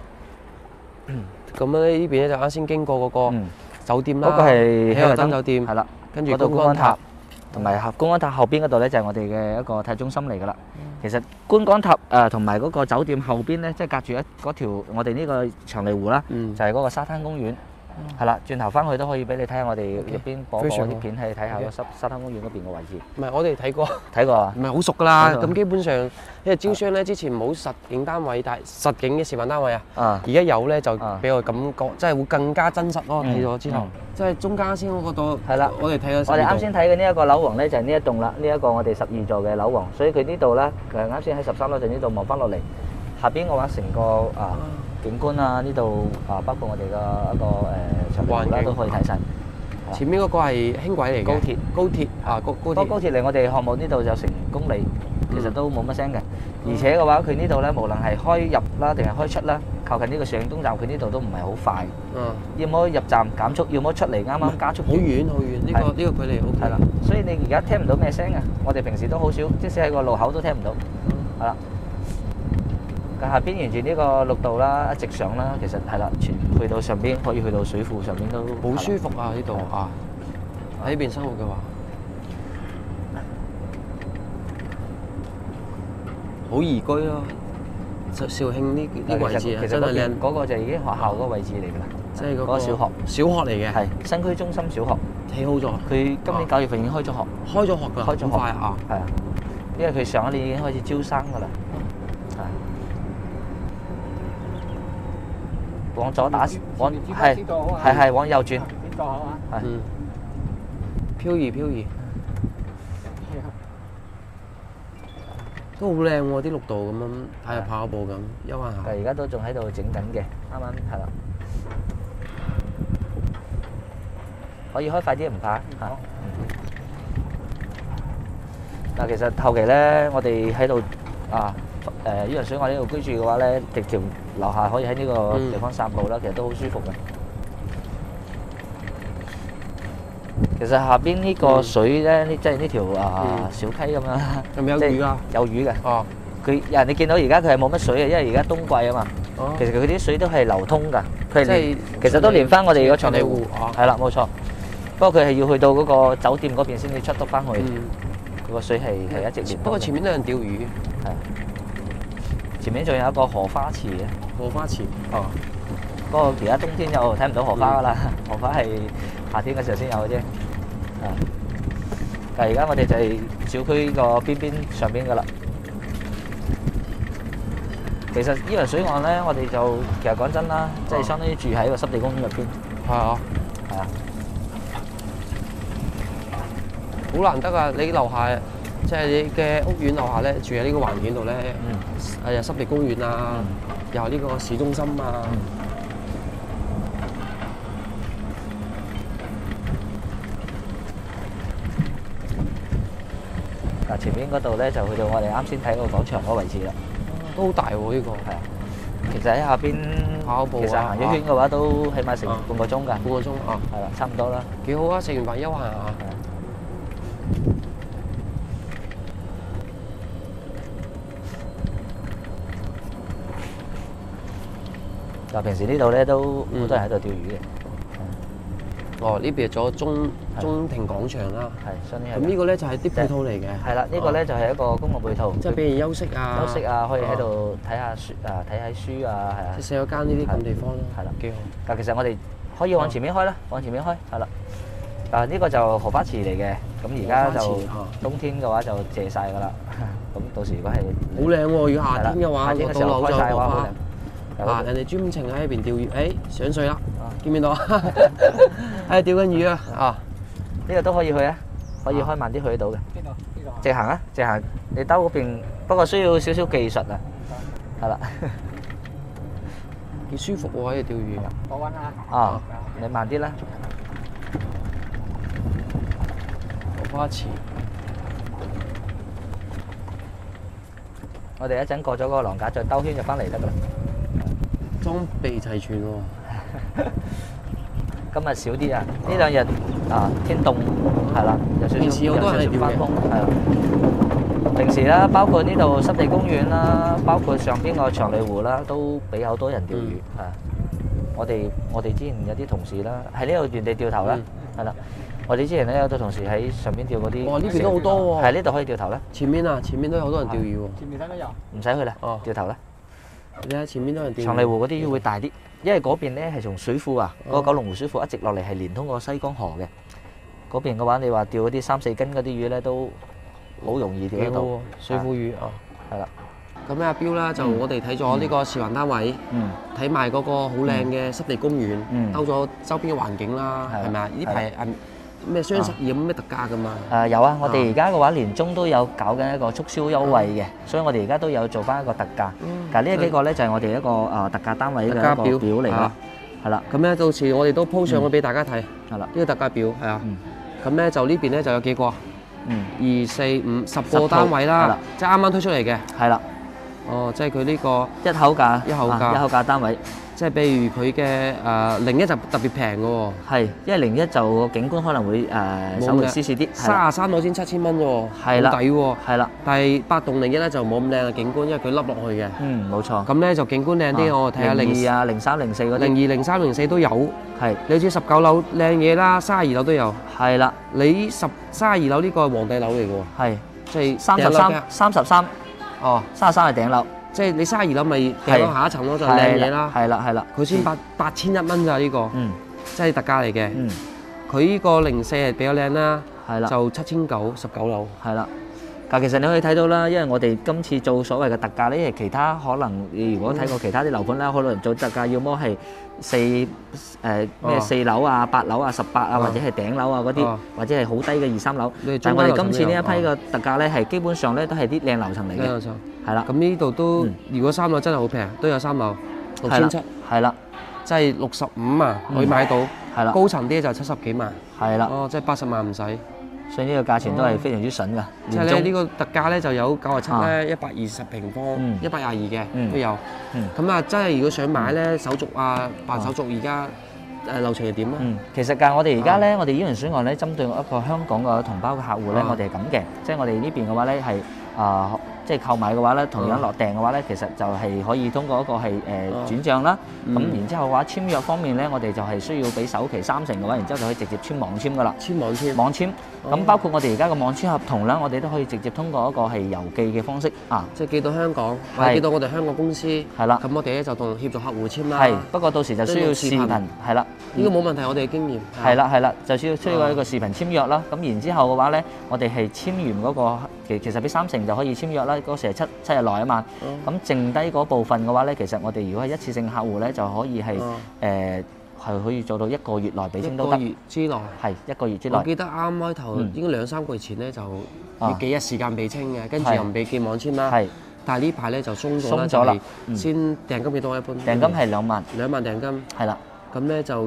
咁咧呢邊咧就啱先經過嗰個酒店啦，嗰個係喜來登酒店。係啦，跟住觀光塔，同埋觀光塔後邊嗰度咧就係我哋嘅一個體育中心嚟㗎啦。其實觀光塔同埋嗰個酒店後邊咧，即係隔住嗰條我哋呢個長利湖啦，就係嗰個沙灘公園。係啦，轉頭翻去都可以俾你睇下我哋入邊播啲片，係睇下個沙灘公園嗰邊嘅位置。唔係，我哋睇過啊，唔係好熟㗎啦。咁基本上，因為招商咧之前冇實景單位，但係實景嘅示範單位啊，而家有咧就俾我感覺，即係會更加真實咯。睇咗之後，即係中間先嗰個度。係啦，我哋睇咗。我哋啱先睇嘅呢一個樓王咧，就係呢一棟啦，呢一個我哋12座嘅樓王，所以佢呢度咧，其實啱先喺13樓就呢度望翻落嚟，下邊嘅話成個景觀啊，呢度包括我哋嘅一個長利湖啦，都可以睇晒。前面嗰個係輕軌嚟嘅，高鐵高鐵離我哋項目呢度就成公里，其實都冇乜聲嘅。而且嘅話，佢呢度咧，無論係開入啦定係開出啦，靠近呢個肇慶東站，佢呢度都唔係好快。要麼入站減速，要麼出嚟啱啱加速。好遠，呢個距離好。係啦，所以你而家聽唔到咩聲啊？我哋平時都好少，即使喺個路口都聽唔到。係啦。下邊沿住呢個綠道啦，一直上啦，其實係啦，去到上邊可以去到水庫上邊都好舒服啊！呢度喺呢邊生活嘅話，好宜居咯。肇慶呢位置啊，真係靚。嗰個就已經學校嗰個位置嚟㗎啦，即係嗰個小學嚟嘅，係新區中心小學，起好咗。佢今年9月份已經開咗學，開咗學㗎，開咗快啊！係啊，因為佢上一年已經開始招生㗎啦。往左打，係往右轉。係。漂移，都好靚喎！啲綠道咁樣睇下跑步咁，休閒下。而家都仲喺度整緊嘅，啱啱係啦。可以開快啲唔怕嚇。嗱，其實後期咧，我哋喺度依個水岸呢度居住嘅話咧，直條樓下可以喺呢個地方散步啦，其實都好舒服嘅。其實下邊呢個水咧，即係呢條小溪咁樣，有冇有魚㗎？有魚嘅。哦。你見到而家佢係冇乜水嘅，因為而家冬季啊嘛。哦。其實佢啲水都係流通㗎，佢係其實都連翻我哋個長利湖。係啦，冇錯。不過佢係要去到嗰個酒店嗰邊先至出得翻去。佢個水係一直連。不過前面都有人釣魚。係。前面仲有一個荷花池嘅，荷花池。哦。不過而家冬天就睇唔到荷花噶啦，荷花係夏天嘅時候先有嘅啫。但係而家我哋就係小區個邊上邊噶啦。其實依個水岸咧，我哋就其實講真啦，即係相當於住喺個濕地公園入邊。 係啊， 係啊， 好難得啊！你樓下即係你嘅屋苑樓下咧，住喺呢個環境度咧，又濕地公園啊，又係呢個市中心啊。 嗱，前面嗰度咧就去到我哋啱先睇嗰個廣場嗰個位置啦。 都好大喎呢個。 係啊，其實喺下邊跑步啊， 其實行一圈嘅話都起碼成半個鐘㗎。 半個鐘啊， 係啦，差唔多啦。 幾好啊！食完飯休閒啊。 嗱，平時呢度咧都好多人喺度釣魚嘅。 哦，呢邊咗中庭廣場啦。 係，相當係。 咁呢個咧就係啲配套嚟嘅。 係啦，呢個咧就係一個公共配套， 即係俾人休息啊， 可以喺度睇下書啊，睇下書啊，係啊。 即係洗手間呢啲咁地方咯。係啦，幾好。 但其實我哋可以往前面開啦，往前面開，係啦。呢個就荷花池嚟嘅，咁而家就冬天嘅話就謝晒㗎啦。咁到時如果係好靚喎，如果夏天嘅話， 夏天嘅時候開晒嘅話好靚。 啊！人哋專程喺入邊釣魚，上水啦，見唔見到啊？釣緊魚啊！啊， 呢個都可以去啊，可以開慢啲去到嘅。邊度？呢度？直行啊，直行。你兜嗰邊，不過需要少少技術啊。係啦。 幾舒服喎！喺度釣魚。 我揾下。啊，你慢啲啦。 荷花池。 我哋一陣過咗嗰個廊架，再兜圈就翻嚟得㗎啦。 裝備齊全喎。 今日少啲啊！呢兩日啊天凍，係啦，有少少翻風，係啦。平時啦，包括呢度濕地公園啦，包括上邊個長利湖啦，都俾好多人釣魚。係我哋之前有啲同事啦，喺呢度原地掉頭啦，係啦。我哋之前咧有對同事喺上邊釣嗰啲。 哇！呢邊都好多喎。 係呢度可以掉頭啦。 前面啊，前面都有好多人釣魚喎。 前面睇到有？唔使去啦，掉頭啦。 你睇前面都有人釣魚。 長利湖嗰啲魚會大啲，因為嗰邊咧係從水庫啊，嗰個九龍湖水庫一直落嚟係連通過西江河嘅。嗰邊嘅話，你話釣嗰啲3-4斤嗰啲魚咧，都好容易釣得到。 水庫魚啊， 係啦。 咁阿標啦，就我哋睇咗呢個示範單位，睇埋嗰個好靚嘅濕地公園，兜咗周邊嘅環境啦，係咪啊？呢排咩雙十二有咩特價㗎嘛？ 有啊，我哋而家嘅話年中都有搞緊一個促銷優惠嘅，所以我哋而家都有做翻一個特價。但係呢幾個咧就係我哋一個特價單位嘅一個表嚟㗎，係啦。 咁咧到時我哋都 po 上去俾大家睇， 係啦。 呢個特價表係啊。咁咧就呢邊咧就有幾個，2、4、5、10個單位啦，即係啱啱推出嚟嘅。 係啦。 哦，即係佢呢個一口價單位。 即係譬如佢嘅01就特別平嘅喎， 係，因為01就個景觀可能會稍微絲絲啲 ，33攞先7000蚊喎， 係啦， 好抵喎， 係啦。 但係8棟01咧就冇咁靚嘅景觀，因為佢凹落去嘅。 冇錯。 咁咧就景觀靚啲，我睇下 02啊、03、04嗰啲。 02、03、04都有。係。你好似19樓靚嘢啦，32樓都有。 係啦。 你32樓呢個係皇帝樓嚟嘅喎。 係。 即係 33。哦，33係頂樓。 即係你32樓咪掉落下一層咯，就靚嘢啦。 係啦，係啦。 佢先8001蚊咋呢個？即係特價嚟嘅。佢呢個04係比較靚啦。係啦。就7900，19樓。係啦。 但其實你可以睇到啦，因為我哋今次做所謂嘅特價咧，因為其他可能你如果睇過其他啲樓盤啦，可能做特價要麼係4樓啊、8樓啊、18啊，或者係頂樓啊嗰啲，或者係好低嘅2、3樓。但係我哋今次呢一批嘅特價咧，係基本上咧都係啲靚樓層嚟嘅。係啦， 咁呢度都如果3樓真係好平，都有3樓6700。 係啦， 即係65萬可以買到。係啦，高層啲就70幾萬。係啦，哦，即係80萬唔使。 所以呢個價錢都係非常之筍㗎。 即係咧呢個特價咧就有97咧120平方，122嘅都有。咁啊，真係如果想買咧，手續啊辦手續而家流程係點咧？ 其實㗎，我哋而家咧，我哋依然選案咧，針對一個香港嘅同胞嘅客戶咧，我哋係咁嘅，即係我哋呢邊嘅話咧係即係購買嘅話咧，同樣落訂嘅話咧，其實就係可以通過一個係轉帳啦。咁然之後嘅話，簽約方面咧，我哋就係需要俾首期30%嘅話，然之後就可以直接簽網簽㗎啦。 簽網簽。 網簽。咁包括我哋而家嘅網簽合同啦，我哋都可以直接通過一個係郵寄嘅方式即係寄到香港，或者寄到我哋香港公司。係啦。咁我哋咧就同協助客戶簽啦。 係。不過到時就需要視頻。係啦。 呢個冇問題，我哋嘅經驗。 係啦係啦，就需要一個視頻簽約啦。咁然之後嘅話咧，我哋係簽完嗰個其實俾30%就可以簽約啦。嗰時係7日內啊嘛。咁剩低嗰部分嘅話咧，其實我哋如果係一次性客戶咧，就可以係係可以做到1個月內俾清都得。 1個月之內。 係1個月之內。 我記得啱開頭應該2-3個月前咧就要幾日時間俾清嘅，跟住又唔俾寄網簽啦。係。但係呢排咧就鬆咗啦，先訂金幾多一般？ 訂金係2萬。 2萬訂金。係啦。咁咧就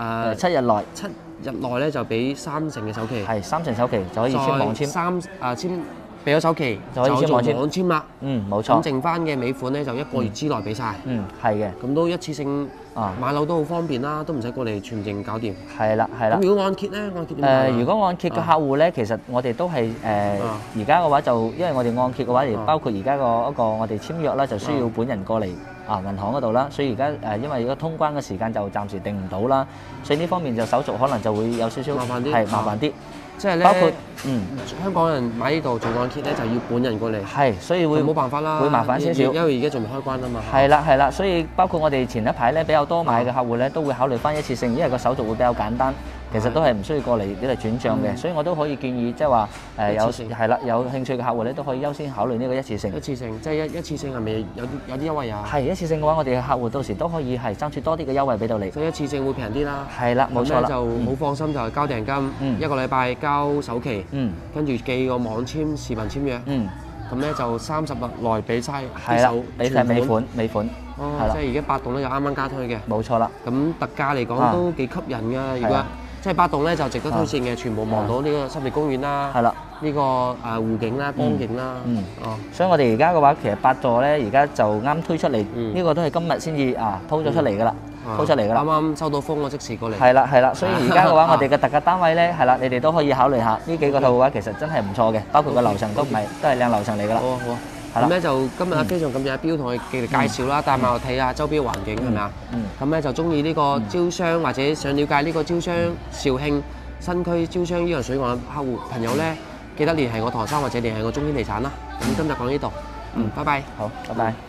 7日內。 7日內咧就俾3成嘅首期。 係3成首期就可以簽網簽。 簽俾咗首期就可以做網簽啦。冇錯。咁剩翻嘅尾款咧就1個月之內俾晒。 係嘅。 咁都一次性買樓都好方便啦，都唔使過嚟全證搞掂。 係啦。咁如果按揭咧，按揭點？ 如果按揭嘅客戶咧，其實我哋都係而家嘅話就，因為我哋按揭嘅話，亦包括而家個一個我哋簽約啦，就需要本人過嚟銀行嗰度啦。所以而家因為如果通關嘅時間就暫時定唔到啦，所以呢方面就手續可能就會有少少麻煩啲，係麻煩啲。即係咧，包括香港人買呢度做按揭咧，就要本人過嚟。係，所以會冇辦法啦，會麻煩少少，因為而家仲未開關啊嘛。係啦，所以包括我哋前一排咧比較多買嘅客戶咧，都會考慮翻一次性，因為個手續會比較簡單。其實都係唔需要過嚟呢度轉帳嘅，所以我都可以建議，即係話有興趣嘅客戶咧，都可以優先考慮呢個一次性。一次性即係一次性係咪有啲優惠啊？係一次性嘅話，我哋嘅客戶到時都可以係爭取多啲嘅優惠俾到你。所以一次性會平啲啦。係啦，冇錯啦。咁就好放心，就係交訂金，1個禮拜交首期，跟住寄個網簽、視頻簽約。咁咧就30日內俾晒啲手，俾晒尾款。哦，即係而家八棟咧又啱啱加推嘅。冇錯啦。咁特價嚟講都幾吸引㗎，如果即係八棟咧就值得推薦嘅，全部望到呢個濕地公園啦，係啦，呢個湖景啦、光景啦，所以我哋而家嘅話，其實8座咧而家就啱推出嚟，呢個都係今日先至鋪咗出嚟㗎啦，啱啱收到風我即時過嚟。係啦，所以而家嘅話，我哋嘅特價單位咧係啦，你哋都可以考慮下呢幾個套嘅話，其實真係唔錯嘅，包括個樓層都係靚樓層嚟㗎啦。好。咁咧就今日非常感謝阿標同我哋介紹啦，帶埋我睇下周邊嘅環境係咪啊？咁咧就中意呢個招商或者想了解呢個招商肇慶新區招商呢個水岸嘅客戶朋友咧，記得聯繫我唐生或者聯繫我中天地產啦。咁今日講呢度，拜拜。好，拜拜。